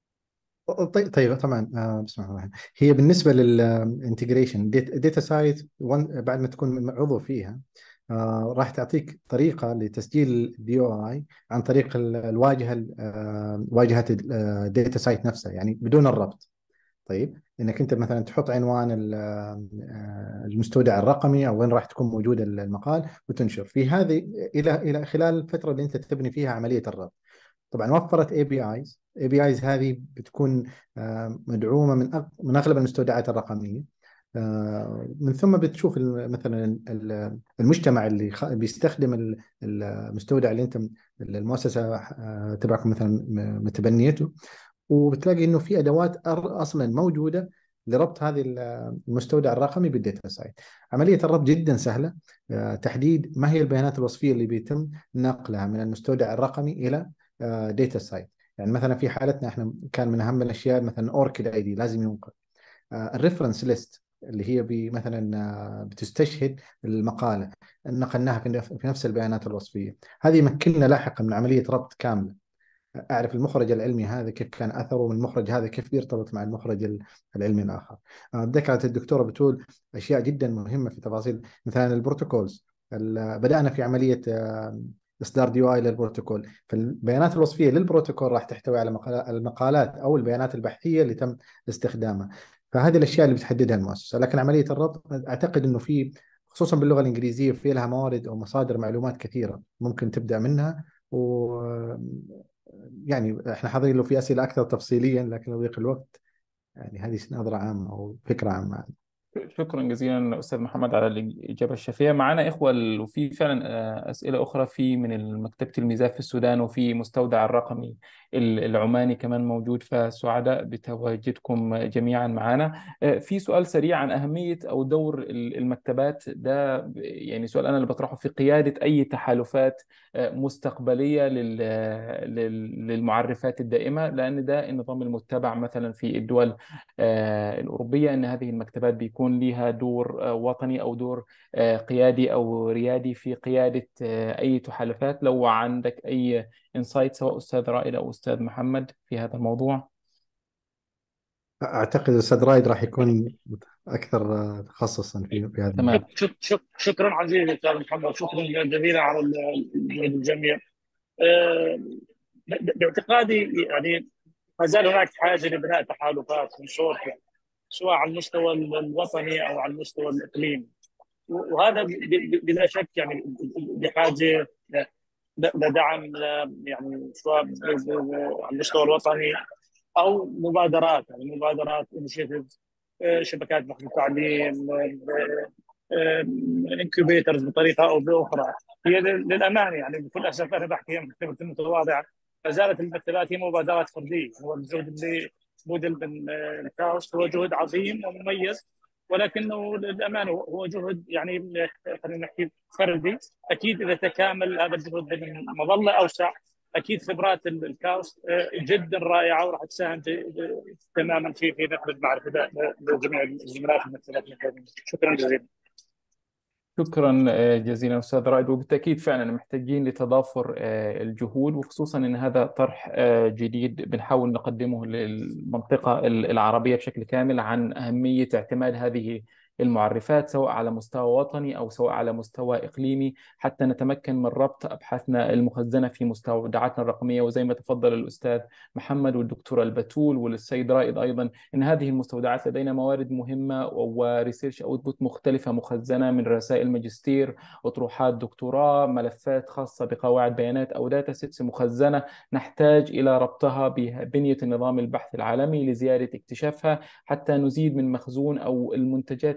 طيب طبعا، بسم الله الرحمن الرحيم. هي بالنسبه للانتجريشن داتا سايت بعد ما تكون عضو فيها، راح تعطيك طريقه لتسجيل الدي او اي عن طريق الواجهه، واجهه الداتا سايت نفسها، يعني بدون الربط. طيب انك انت مثلا تحط عنوان المستودع الرقمي او وين راح تكون موجود المقال، وتنشر في هذه الى خلال الفتره اللي انت تبني فيها عمليه الربط. طبعا وفرت اي بي ايز هذه بتكون مدعومه من اغلب المستودعات الرقميه. من ثم بتشوف مثلا المجتمع اللي بيستخدم المستودع اللي انت المؤسسه تبعكم مثلا متبنيته، وبتلاقي انه في ادوات اصلا موجوده لربط هذه المستودع الرقمي بالداتا سايت. عمليه الربط جدا سهله. تحديد ما هي البيانات الوصفيه اللي بيتم نقلها من المستودع الرقمي الى داتا سايت. يعني مثلا في حالتنا احنا كان من اهم الاشياء مثلا اوركيد اي دي لازم ينقل. الريفرنس ليست اللي هي مثلا بتستشهد المقاله، نقلناها في نفس البيانات الوصفيه. هذه يمكننا لاحقا من عمليه ربط كامله. أعرف المخرج العلمي هذا كيف كان أثره، والمخرج هذا كيف بيرتبط مع المخرج العلمي الآخر. ذكرت الدكتورة بتقول أشياء جدا مهمة في تفاصيل مثلا البروتوكولز. بدأنا في عملية إصدار دي او اي للبروتوكول، فالبيانات الوصفية للبروتوكول راح تحتوي على المقالات أو البيانات البحثية اللي تم استخدامها. فهذه الأشياء اللي بتحددها المؤسسة. لكن عملية الربط أعتقد أنه في، خصوصا باللغة الإنجليزية، في لها موارد أو مصادر معلومات كثيرة ممكن تبدأ منها. و يعني احنا حاضرين له في اسئله اكثر تفصيليا، لكن لضيق الوقت يعني هذه نظره عامه او فكره عامه. شكرا جزيلا أستاذ محمد على الإجابة الشافية. معنا إخوة وفي فعلا أسئلة أخرى في من مكتبة الميزان في السودان، وفي مستودع الرقمي العماني كمان موجود، فسعداء بتواجدكم جميعا معنا. في سؤال سريع عن أهمية أو دور المكتبات ده، يعني سؤال أنا اللي بطرحه في قيادة أي تحالفات مستقبلية للمعرفات الدائمة، لأن ده النظام المتبع مثلا في الدول الأوروبية، أن هذه المكتبات بيكون لها دور وطني أو دور قيادي أو ريادي في قيادة أي تحالفات. لو عندك أي إنسايت سواء أستاذ رائد أو أستاذ محمد في هذا الموضوع. اعتقد الاستاذ رايد راح يكون اكثر تخصصا في هذا الموضوع. تمام. شكرا عزيزي استاذ محمد، شكرا جزيلا على الجهد الجميل. آه، باعتقادي يعني ما زال هناك حاجه لبناء تحالفات من صورته، سواء على المستوى الوطني او على المستوى الاقليمي، وهذا بلا شك يعني بحاجه لدعم، يعني سواء على المستوى الوطني او مبادرات، يعني مبادرات انشيتيفز، شبكات بحث التعليم، انكوبيترز بطريقه او باخرى. هي للامانه يعني بكل اسف انا بحكي مكتبه المتواضعه، ما زالت المكتبات هي مبادرات فرديه. هو الجهد اللي بذل من الكاوست هو جهد عظيم ومميز، ولكنه للامانه هو جهد يعني خلينا نحكي فردي. اكيد اذا تكامل هذا الجهد بمظله اوسع، اكيد خبرات الكاوست جدا رائعه وراح تساهم تماما في نقل المعرفه لجميع الزملاء في المكتبات الأكاديمية. شكرا جزيلا. شكرا جزيلا أستاذ رائد. وبالتأكيد فعلا محتاجين لتضافر الجهود، وخصوصا أن هذا طرح جديد بنحاول نقدمه للمنطقة العربية بشكل كامل عن أهمية اعتماد هذه المعرفات سواء على مستوى وطني أو سواء على مستوى إقليمي، حتى نتمكن من ربط أبحاثنا المخزنة في مستودعاتنا الرقمية. وزي ما تفضل الأستاذ محمد والدكتورة البتول والسيد رائد أيضا، أن هذه المستودعات لدينا موارد مهمة وريسيرش أوتبوت مختلفة مخزنة من رسائل ماجستير، أطروحات دكتوراه، ملفات خاصة بقواعد بيانات أو داتا سيتس مخزنة، نحتاج إلى ربطها ببنية النظام البحث العالمي لزيادة اكتشافها، حتى نزيد من مخزون أو المنتجات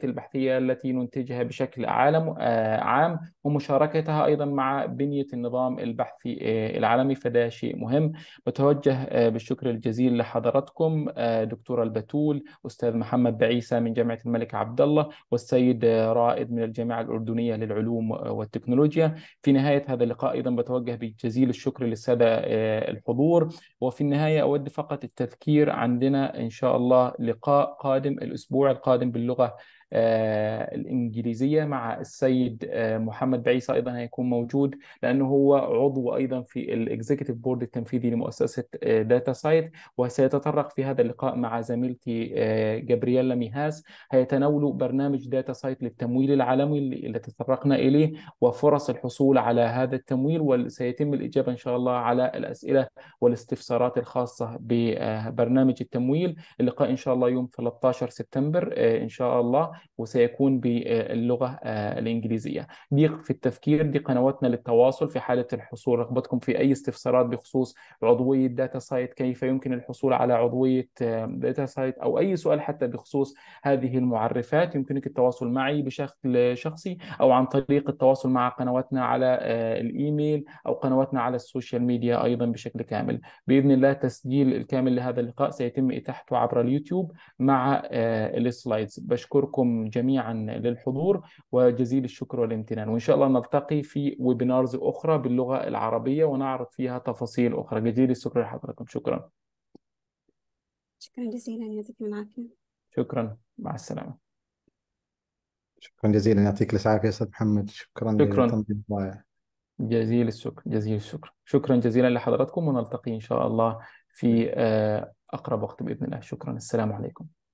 البحثية التي ننتجها بشكل عام، ومشاركتها أيضا مع بنية النظام البحثي العالمي، فده شيء مهم. بتوجه بالشكر الجزيل لحضراتكم دكتور البتول، أستاذ محمد بعيسى من جامعة الملك عبد الله، والسيد رائد من الجامعة الأردنية للعلوم والتكنولوجيا. في نهاية هذا اللقاء أيضا بتوجه بجزيل الشكر للسادة الحضور. وفي النهاية أود فقط التذكير، عندنا إن شاء الله لقاء قادم الأسبوع القادم باللغة الإنجليزية مع السيد محمد بعيسى، أيضا هيكون موجود لأنه هو عضو أيضا في الإكزيكتيف بورد التنفيذي لمؤسسة داتا سايت. وسيتطرق في هذا اللقاء مع زميلتي جابرييلا ميهاس، هيتناولوا برنامج داتا سايت للتمويل العالمي اللي تطرقنا إليه وفرص الحصول على هذا التمويل، وسيتم الإجابة إن شاء الله على الأسئلة والاستفسارات الخاصة ببرنامج التمويل. اللقاء إن شاء الله يوم 13 سبتمبر إن شاء الله، وسيكون باللغة الإنجليزية. دي في التفكير، دي قنواتنا للتواصل في حالة الحصول، رغبتكم في أي استفسارات بخصوص عضوية داتا سايت، كيف يمكن الحصول على عضوية داتا سايت، أو أي سؤال حتى بخصوص هذه المعرفات، يمكنك التواصل معي بشكل شخصي أو عن طريق التواصل مع قنواتنا على الإيميل أو قنواتنا على السوشيال ميديا أيضا بشكل كامل. بإذن الله تسجيل الكامل لهذا اللقاء سيتم إتاحته عبر اليوتيوب مع السلايدز. بشكركم جميعا للحضور وجزيل الشكر والامتنان، وإن شاء الله نلتقي في ويبينارز أخرى باللغة العربية ونعرض فيها تفاصيل أخرى. جزيل الشكر لحضراتكم. شكرا. شكرا جزيلا، يعطيكم العافية. شكرا، مع السلامة. شكرا جزيلا، يعطيك العافية أستاذ محمد، شكرا شكرا، لتنظيم رائع. جزيل الشكر، جزيل الشكر. شكرا جزيلا لحضراتكم، ونلتقي إن شاء الله في أقرب وقت بإذن الله. شكرا، السلام عليكم.